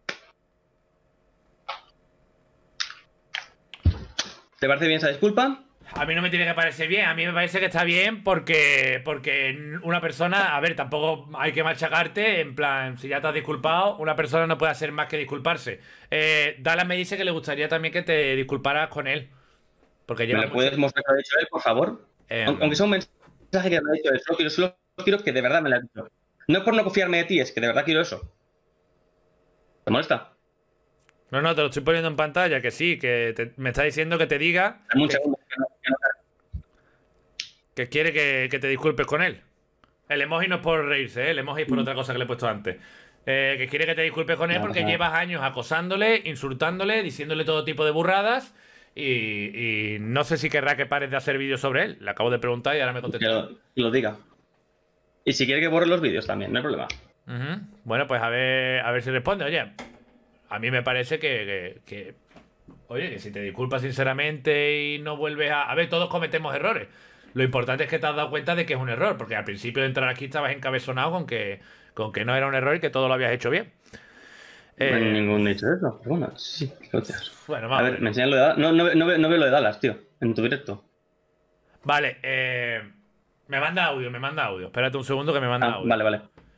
¿Te parece bien esa disculpa? A mí no me tiene que parecer bien, a mí me parece que está bien porque, porque una persona, a ver, tampoco hay que machacarte, en plan, si ya te has disculpado, una persona no puede hacer más que disculparse. Eh, Dallas me dice que le gustaría también que te disculparas con él. Porque lleva ¿Me lo mucho... puedes mostrar que lo ha dicho él, por favor? Eh, Aunque sea un mensaje que me ha dicho él, solo quiero, solo quiero que de verdad me lo ha dicho. No es por no confiarme de ti, es que de verdad quiero eso. ¿Te molesta? No, no, te lo estoy poniendo en pantalla, que sí, que te- me está diciendo que te diga Dame un que, segundo, que no- que no- que quiere que, que te disculpes con él. El emoji no es por reírse, ¿eh? El emoji es por otra cosa que le he puesto antes. Eh, que quiere que te disculpes con él No, porque no. llevas años acosándole, insultándole, diciéndole todo tipo de burradas y, y no sé si querrá que pares de hacer vídeos sobre él. Le acabo de preguntar y ahora me Que contesta. lo, que lo diga. Y si quiere que borre los vídeos también, no hay problema. Ujú. Bueno, pues a ver, a ver si responde. Oye, a mí me parece que, que, que- oye, que si te disculpas sinceramente y no vuelves a... A ver, todos cometemos errores. Lo importante es que te has dado cuenta de que es un error, porque al principio de entrar aquí estabas encabezonado con que, con que no era un error y que todo lo habías hecho bien. No hay Eh, ningún dicho de eso. Pero bueno, sí, gracias. bueno, A vamos. ver, me enseñan lo de Dallas. No, no, ve- no, ve- no veo lo de Dallas, tío, en tu directo. Vale, eh, me manda audio, me manda audio. Espérate un segundo que me manda Ah, audio. vale, vale.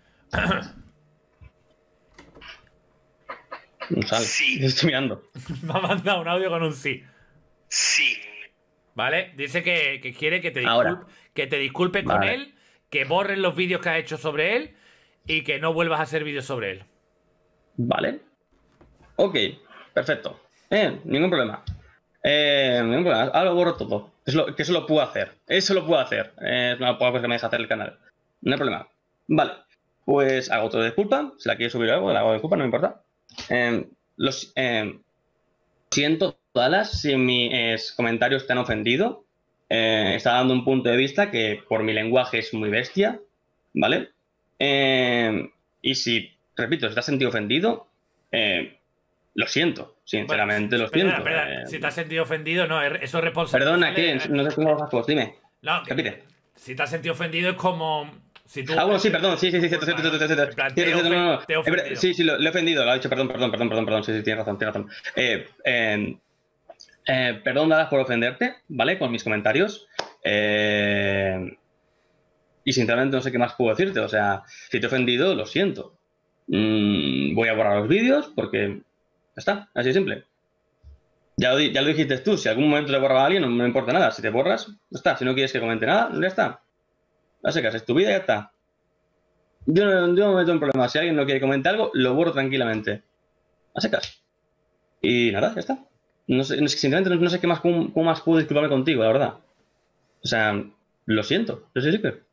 No sale. Sí. Estoy mirando. Me ha mandado un audio con un sí. Sí. ¿Vale? Dice que, que quiere que te, Ahora. disculpe, que te disculpes con Vale. él, que borres los vídeos que has hecho sobre él y que no vuelvas a hacer vídeos sobre él. Vale. Ok, perfecto. Eh, ningún problema. Eh, ningún problema. Ahora lo borro todo. Eso, que eso lo puedo hacer. Eso lo puedo hacer. Eh, es una cosa que me deja hacer el canal. No hay problema. Vale. Pues hago otra disculpa. Si la quieres subir algo, la hago disculpa, no me importa. Eh, los, eh, siento, Dallas, si mis comentarios te han ofendido. Eh, está dando un punto de vista que por mi lenguaje es muy bestia. ¿Vale? Eh, y si, repito, si te has sentido ofendido, eh, lo siento. Sinceramente, Bueno, lo perdona, siento. perdona, eh, si te has sentido ofendido, no, es- eso es responsabilidad. Perdona, ¿qué? No te pongo los cascos, dime. No, que- Repite. si te has sentido ofendido es como. Si tú, Ah, bueno, sí, perdón, sí, sí, sí, cierto, cierto, cierto, cierto, En plan, cierto, te he cierto, no, no, no. ofen- te he Es verdad, ofendido. sí, sí, lo, lo he ofendido, lo ha dicho, perdón, perdón, perdón, perdón, perdón, sí, sí, tienes razón, tienes razón. Eh, eh, eh, perdón, Dallas, por ofenderte, ¿vale? Con mis comentarios. Eh, y sinceramente no sé qué más puedo decirte, o sea, si te he ofendido, lo siento. Mm, voy a borrar los vídeos porque ya está, así de simple. Ya lo, di- ya lo dijiste tú, si algún momento te borra a alguien, no me importa nada. Si te borras, ya está. Si no quieres que comente nada, ya está. Ya secas, es tu vida y ya está. Yo no, yo no me meto en problemas. Si alguien no quiere comentar algo, lo borro tranquilamente. A secas. Y nada, ya está. No sé, no sé- sinceramente no, no sé qué más, cómo, cómo más puedo disculparme contigo, la verdad. O sea, lo siento. Yo sí, sí que.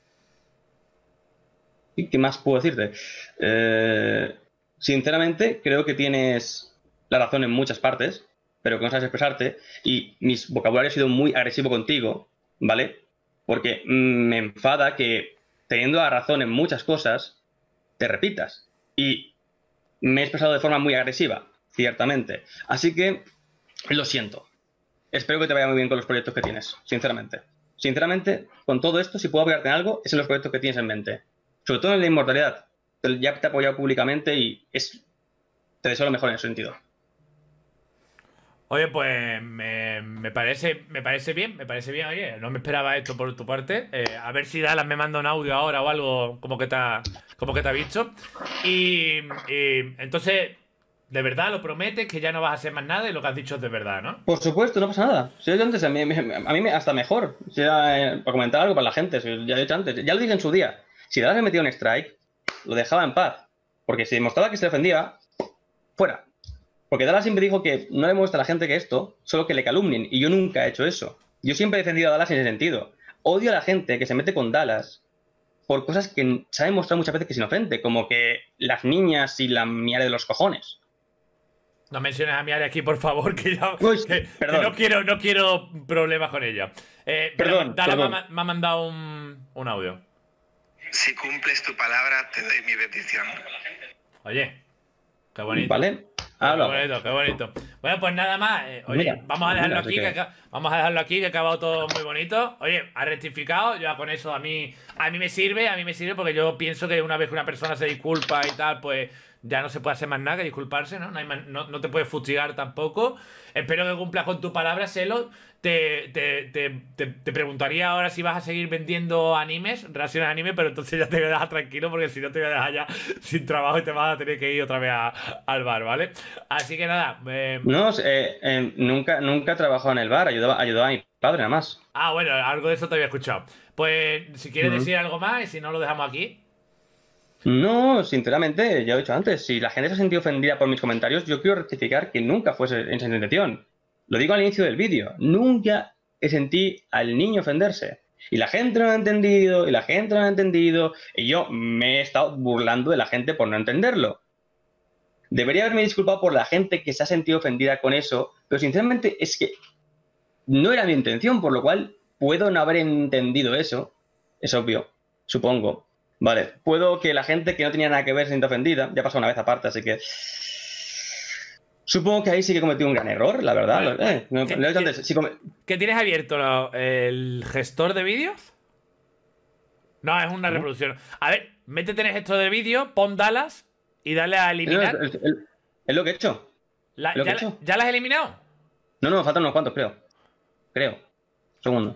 ¿Y qué más puedo decirte? Eh, sinceramente, creo que tienes la razón en muchas partes. pero que no sabes expresarte, y mi vocabulario ha sido muy agresivo contigo, ¿vale? Porque me enfada que, teniendo la razón en muchas cosas, te repitas. Y me he expresado de forma muy agresiva, ciertamente. Así que, lo siento. Espero que te vaya muy bien con los proyectos que tienes, sinceramente. Sinceramente, con todo esto, si puedo apoyarte en algo, es en los proyectos que tienes en mente. Sobre todo en la inmortalidad. Ya te he apoyado públicamente y es, te deseo lo mejor en ese sentido. Oye, pues me, me parece me parece bien, me parece bien, oye, no me esperaba esto por tu parte. Eh, a ver si Dallas me manda un audio ahora o algo como que te ha, como que te ha visto. Y, y entonces, de verdad, lo prometes que ya no vas a hacer más nada y lo que has dicho es de verdad, ¿no? Por supuesto, no pasa nada. Si yo antes, a mí, a mí me- hasta mejor. Si era, eh, para comentar algo para la gente, si ya lo he dicho antes. Ya lo dije en su día. Si Dallas me metía un strike, lo dejaba en paz. Porque si demostraba que se defendía, fuera. Porque Dallas siempre dijo que no le molesta a la gente que esto, solo que le calumnien. Y yo nunca he hecho eso. Yo siempre he defendido a Dallas en ese sentido. Odio a la gente que se mete con Dallas por cosas que se ha demostrado muchas veces que es inocente. Como que las niñas y la miare de los cojones. No menciones a mi área aquí, por favor, que ya Uy, que, que perdón. no quiero no quiero problemas con ella. Eh, pero Perdón, Dallas me, ha perdón. ma- me ha mandado un, un audio. Si cumples tu palabra, te doy mi bendición. Oye, qué bonito. ¿Vale? Qué Habla. bonito, qué bonito. Bueno, pues nada más. eh, oye, Mira, vamos a dejarlo mira, aquí, así que... que- acá- vamos a dejarlo aquí, que ha acabado todo muy bonito. Oye, ha rectificado, ya con eso a mí, a mí me sirve, a mí me sirve porque yo pienso que una vez que una persona se disculpa y tal, pues ya no se puede hacer más nada que disculparse, ¿no? No, hay más- no, no te puedes fustigar tampoco. Espero que cumplas con tu palabra, Selo. Te, te, te, te, te preguntaría ahora si vas a seguir vendiendo animes, reacciones a anime, pero entonces ya te voy a dejar tranquilo porque si no te voy a dejar ya sin trabajo y te vas a tener que ir otra vez a- al bar, ¿vale? Así que nada. eh, No, eh, eh, nunca, nunca he trabajado en el bar. Ayudaba, ayudaba a mi padre, nada más. Ah, bueno, algo de eso te había escuchado. Pues si quieres Ujú. decir algo más y si no lo dejamos aquí. No, sinceramente, ya lo he dicho antes, si la gente se ha sentido ofendida por mis comentarios, yo quiero rectificar que nunca fue en esa intención. Lo digo al inicio del vídeo, nunca sentí al niño ofenderse. Y la gente no lo ha entendido, y la gente no lo ha entendido, y yo me he estado burlando de la gente por no entenderlo. Debería haberme disculpado por la gente que se ha sentido ofendida con eso, pero sinceramente es que no era mi intención, por lo cual puedo no haber entendido eso. Es obvio, supongo. Vale, puedo que la gente que no tenía nada que ver se sienta ofendida. Ya pasó una vez aparte, así que... Supongo que ahí sí que cometí un gran error, la verdad. Vale. Eh, no, ¿Qué- lo he dicho qué- antes, sí come- ¿Qué tienes abierto? ¿no? ¿El gestor de vídeos? No, es una ¿Cómo? reproducción. A ver, métete en el gestor de vídeo, pon Dallas y dale a No, eliminar. es, es- es lo que he hecho. La- es lo que ¿ya, he hecho. ¿Ya la has eliminado? No, no, faltan unos cuantos, creo. Creo. Segundo.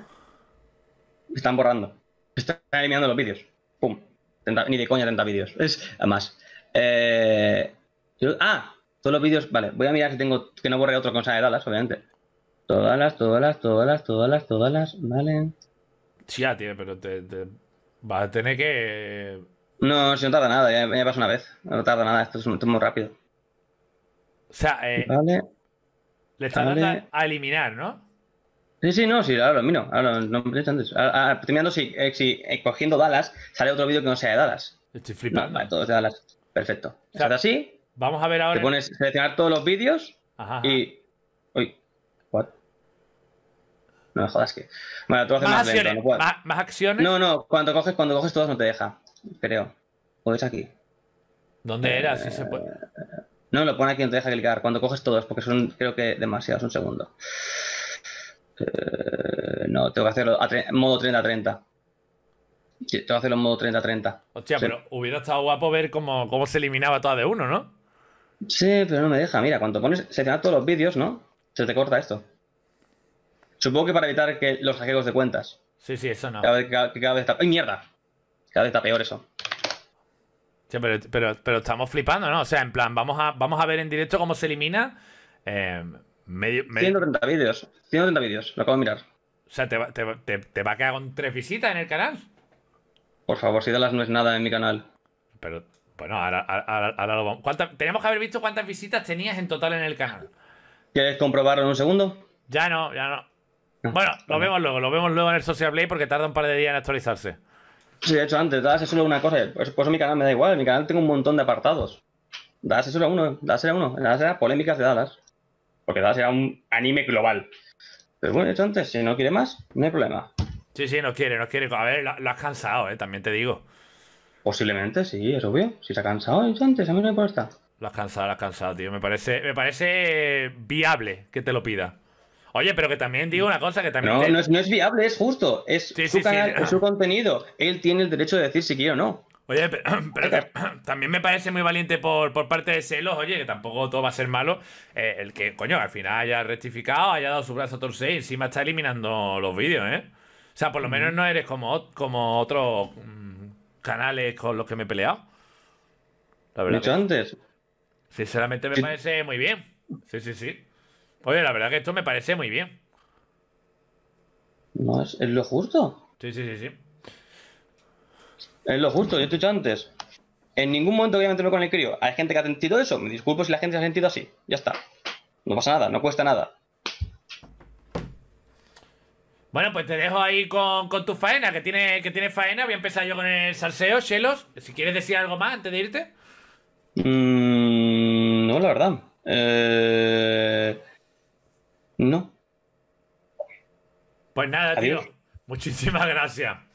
Están borrando. Están eliminando los vídeos. Pum. treinta ni de coña treinta vídeos. Es más. Eh... yo- Ah, todos los vídeos. Vale, voy a mirar si tengo. Que no borre otro con de Dallas, obviamente. Todas las, todas las, todas las, todas las, todas las. Vale. Sí, ya, tío, pero te, te- vas a tener que. No, si no tarda nada, ya, ya pasó una vez. No tarda nada, esto es, esto es muy rápido. O sea, eh, Vale. le estás vale. dando a, a eliminar, ¿no? Sí, sí, no, sí, ahora lo miro. Ahora no me he dicho antes. Ahora, ahora, estoy mirando si, eh, si eh, cogiendo Dallas sale otro vídeo que no sea de Dallas. Estoy No, flipando. vale, todo es de Dallas. Perfecto. O sea, Se hace así, Vamos a ver ahora. te pones seleccionar todos los vídeos Ajá, ajá. y. Uy, what? No me jodas que. Bueno, tú haces Más más, lento, acciones. no puedo. más, más acciones. No, no, cuando coges, cuando coges todos no te deja. Creo. O es aquí. ¿Dónde era? Si Eh, se puede. No, lo pone aquí, no te deja clicar. Cuando coges todos, porque son, creo que demasiados. Un segundo. Eh, no, tengo que hacerlo a tre- modo treinta treinta. Sí, tengo que hacerlo en modo treinta treinta. Hostia, sí. pero hubiera estado guapo ver cómo, cómo se eliminaba toda de uno, ¿no? Sí, pero no me deja. Mira, cuando pones seleccionar todos los vídeos, ¿no? Se te corta esto. Supongo que para evitar que los hackeos de cuentas. Sí, sí, eso no. Cada vez, cada, que cada vez está. ¡Ay, mierda! Cada vez está peor eso. Sí, pero, pero, pero estamos flipando, ¿no? O sea, en plan, vamos a, vamos a ver en directo cómo se elimina. eh, medio, medio- ciento treinta vídeos. ciento treinta vídeos. Lo acabo de mirar. O sea, te, va- te, va- te, te va a quedar con tres visitas en el canal. Por favor, si Dallas no es nada en mi canal. Pero, bueno, ahora, ahora, ahora lo vamos. ¿Cuántas- Tenemos que haber visto cuántas visitas tenías en total en el canal. ¿Quieres comprobarlo en un segundo? Ya no, ya no. No. Bueno, lo Vale. vemos luego, lo vemos luego en el Social Blade porque tarda un par de días en actualizarse. Sí, de hecho, antes, Dallas es solo una cosa. Pues, por eso mi canal me da igual. En mi canal tengo un montón de apartados. Dallas es solo uno. Dallas era uno. Dallas era polémicas de Dallas. Porque da será un anime global. Pero bueno, he dicho antes, si no quiere más, no hay problema. Sí, sí, no quiere, no quiere. A ver, lo, lo has cansado, ¿eh? También te digo. Posiblemente, sí, es obvio. Si se ha cansado, he dicho antes, a mí no me importa. Lo has cansado, lo has cansado, tío. Me parece, me parece viable que te lo pida. Oye, pero que también digo una cosa, que también No, te- no es, no es viable, es justo. Es Sí, su sí, sí. canal, es su contenido. Él tiene el derecho de decir si quiere o no. Oye, pero, pero que también me parece muy valiente por, por parte de Celos, oye, que tampoco todo va a ser malo, eh, el que, coño, al final haya rectificado, haya dado su brazo a torcer y encima está eliminando los vídeos, ¿eh? O sea, por lo menos no eres como, ot- como otros mm, canales con los que me he peleado. La Lo he verdad dicho que, antes. sinceramente me Sí. parece muy bien. Sí, sí, sí. Oye, la verdad que esto me parece muy bien. No, es, es lo justo. Sí, sí, sí, sí. Es lo justo, yo te he dicho antes. En ningún momento voy a meterme con el crío. Hay gente que ha sentido eso. Me disculpo si la gente se ha sentido así. Ya está. No pasa nada, no cuesta nada. Bueno, pues te dejo ahí con, con tu faena, que tiene, que tiene faena. Voy a empezar yo con el salseo, Chelos. Si quieres decir algo más antes de irte. Mm, no, la verdad. Eh... No. Pues nada, Adiós. tío. Muchísimas gracias.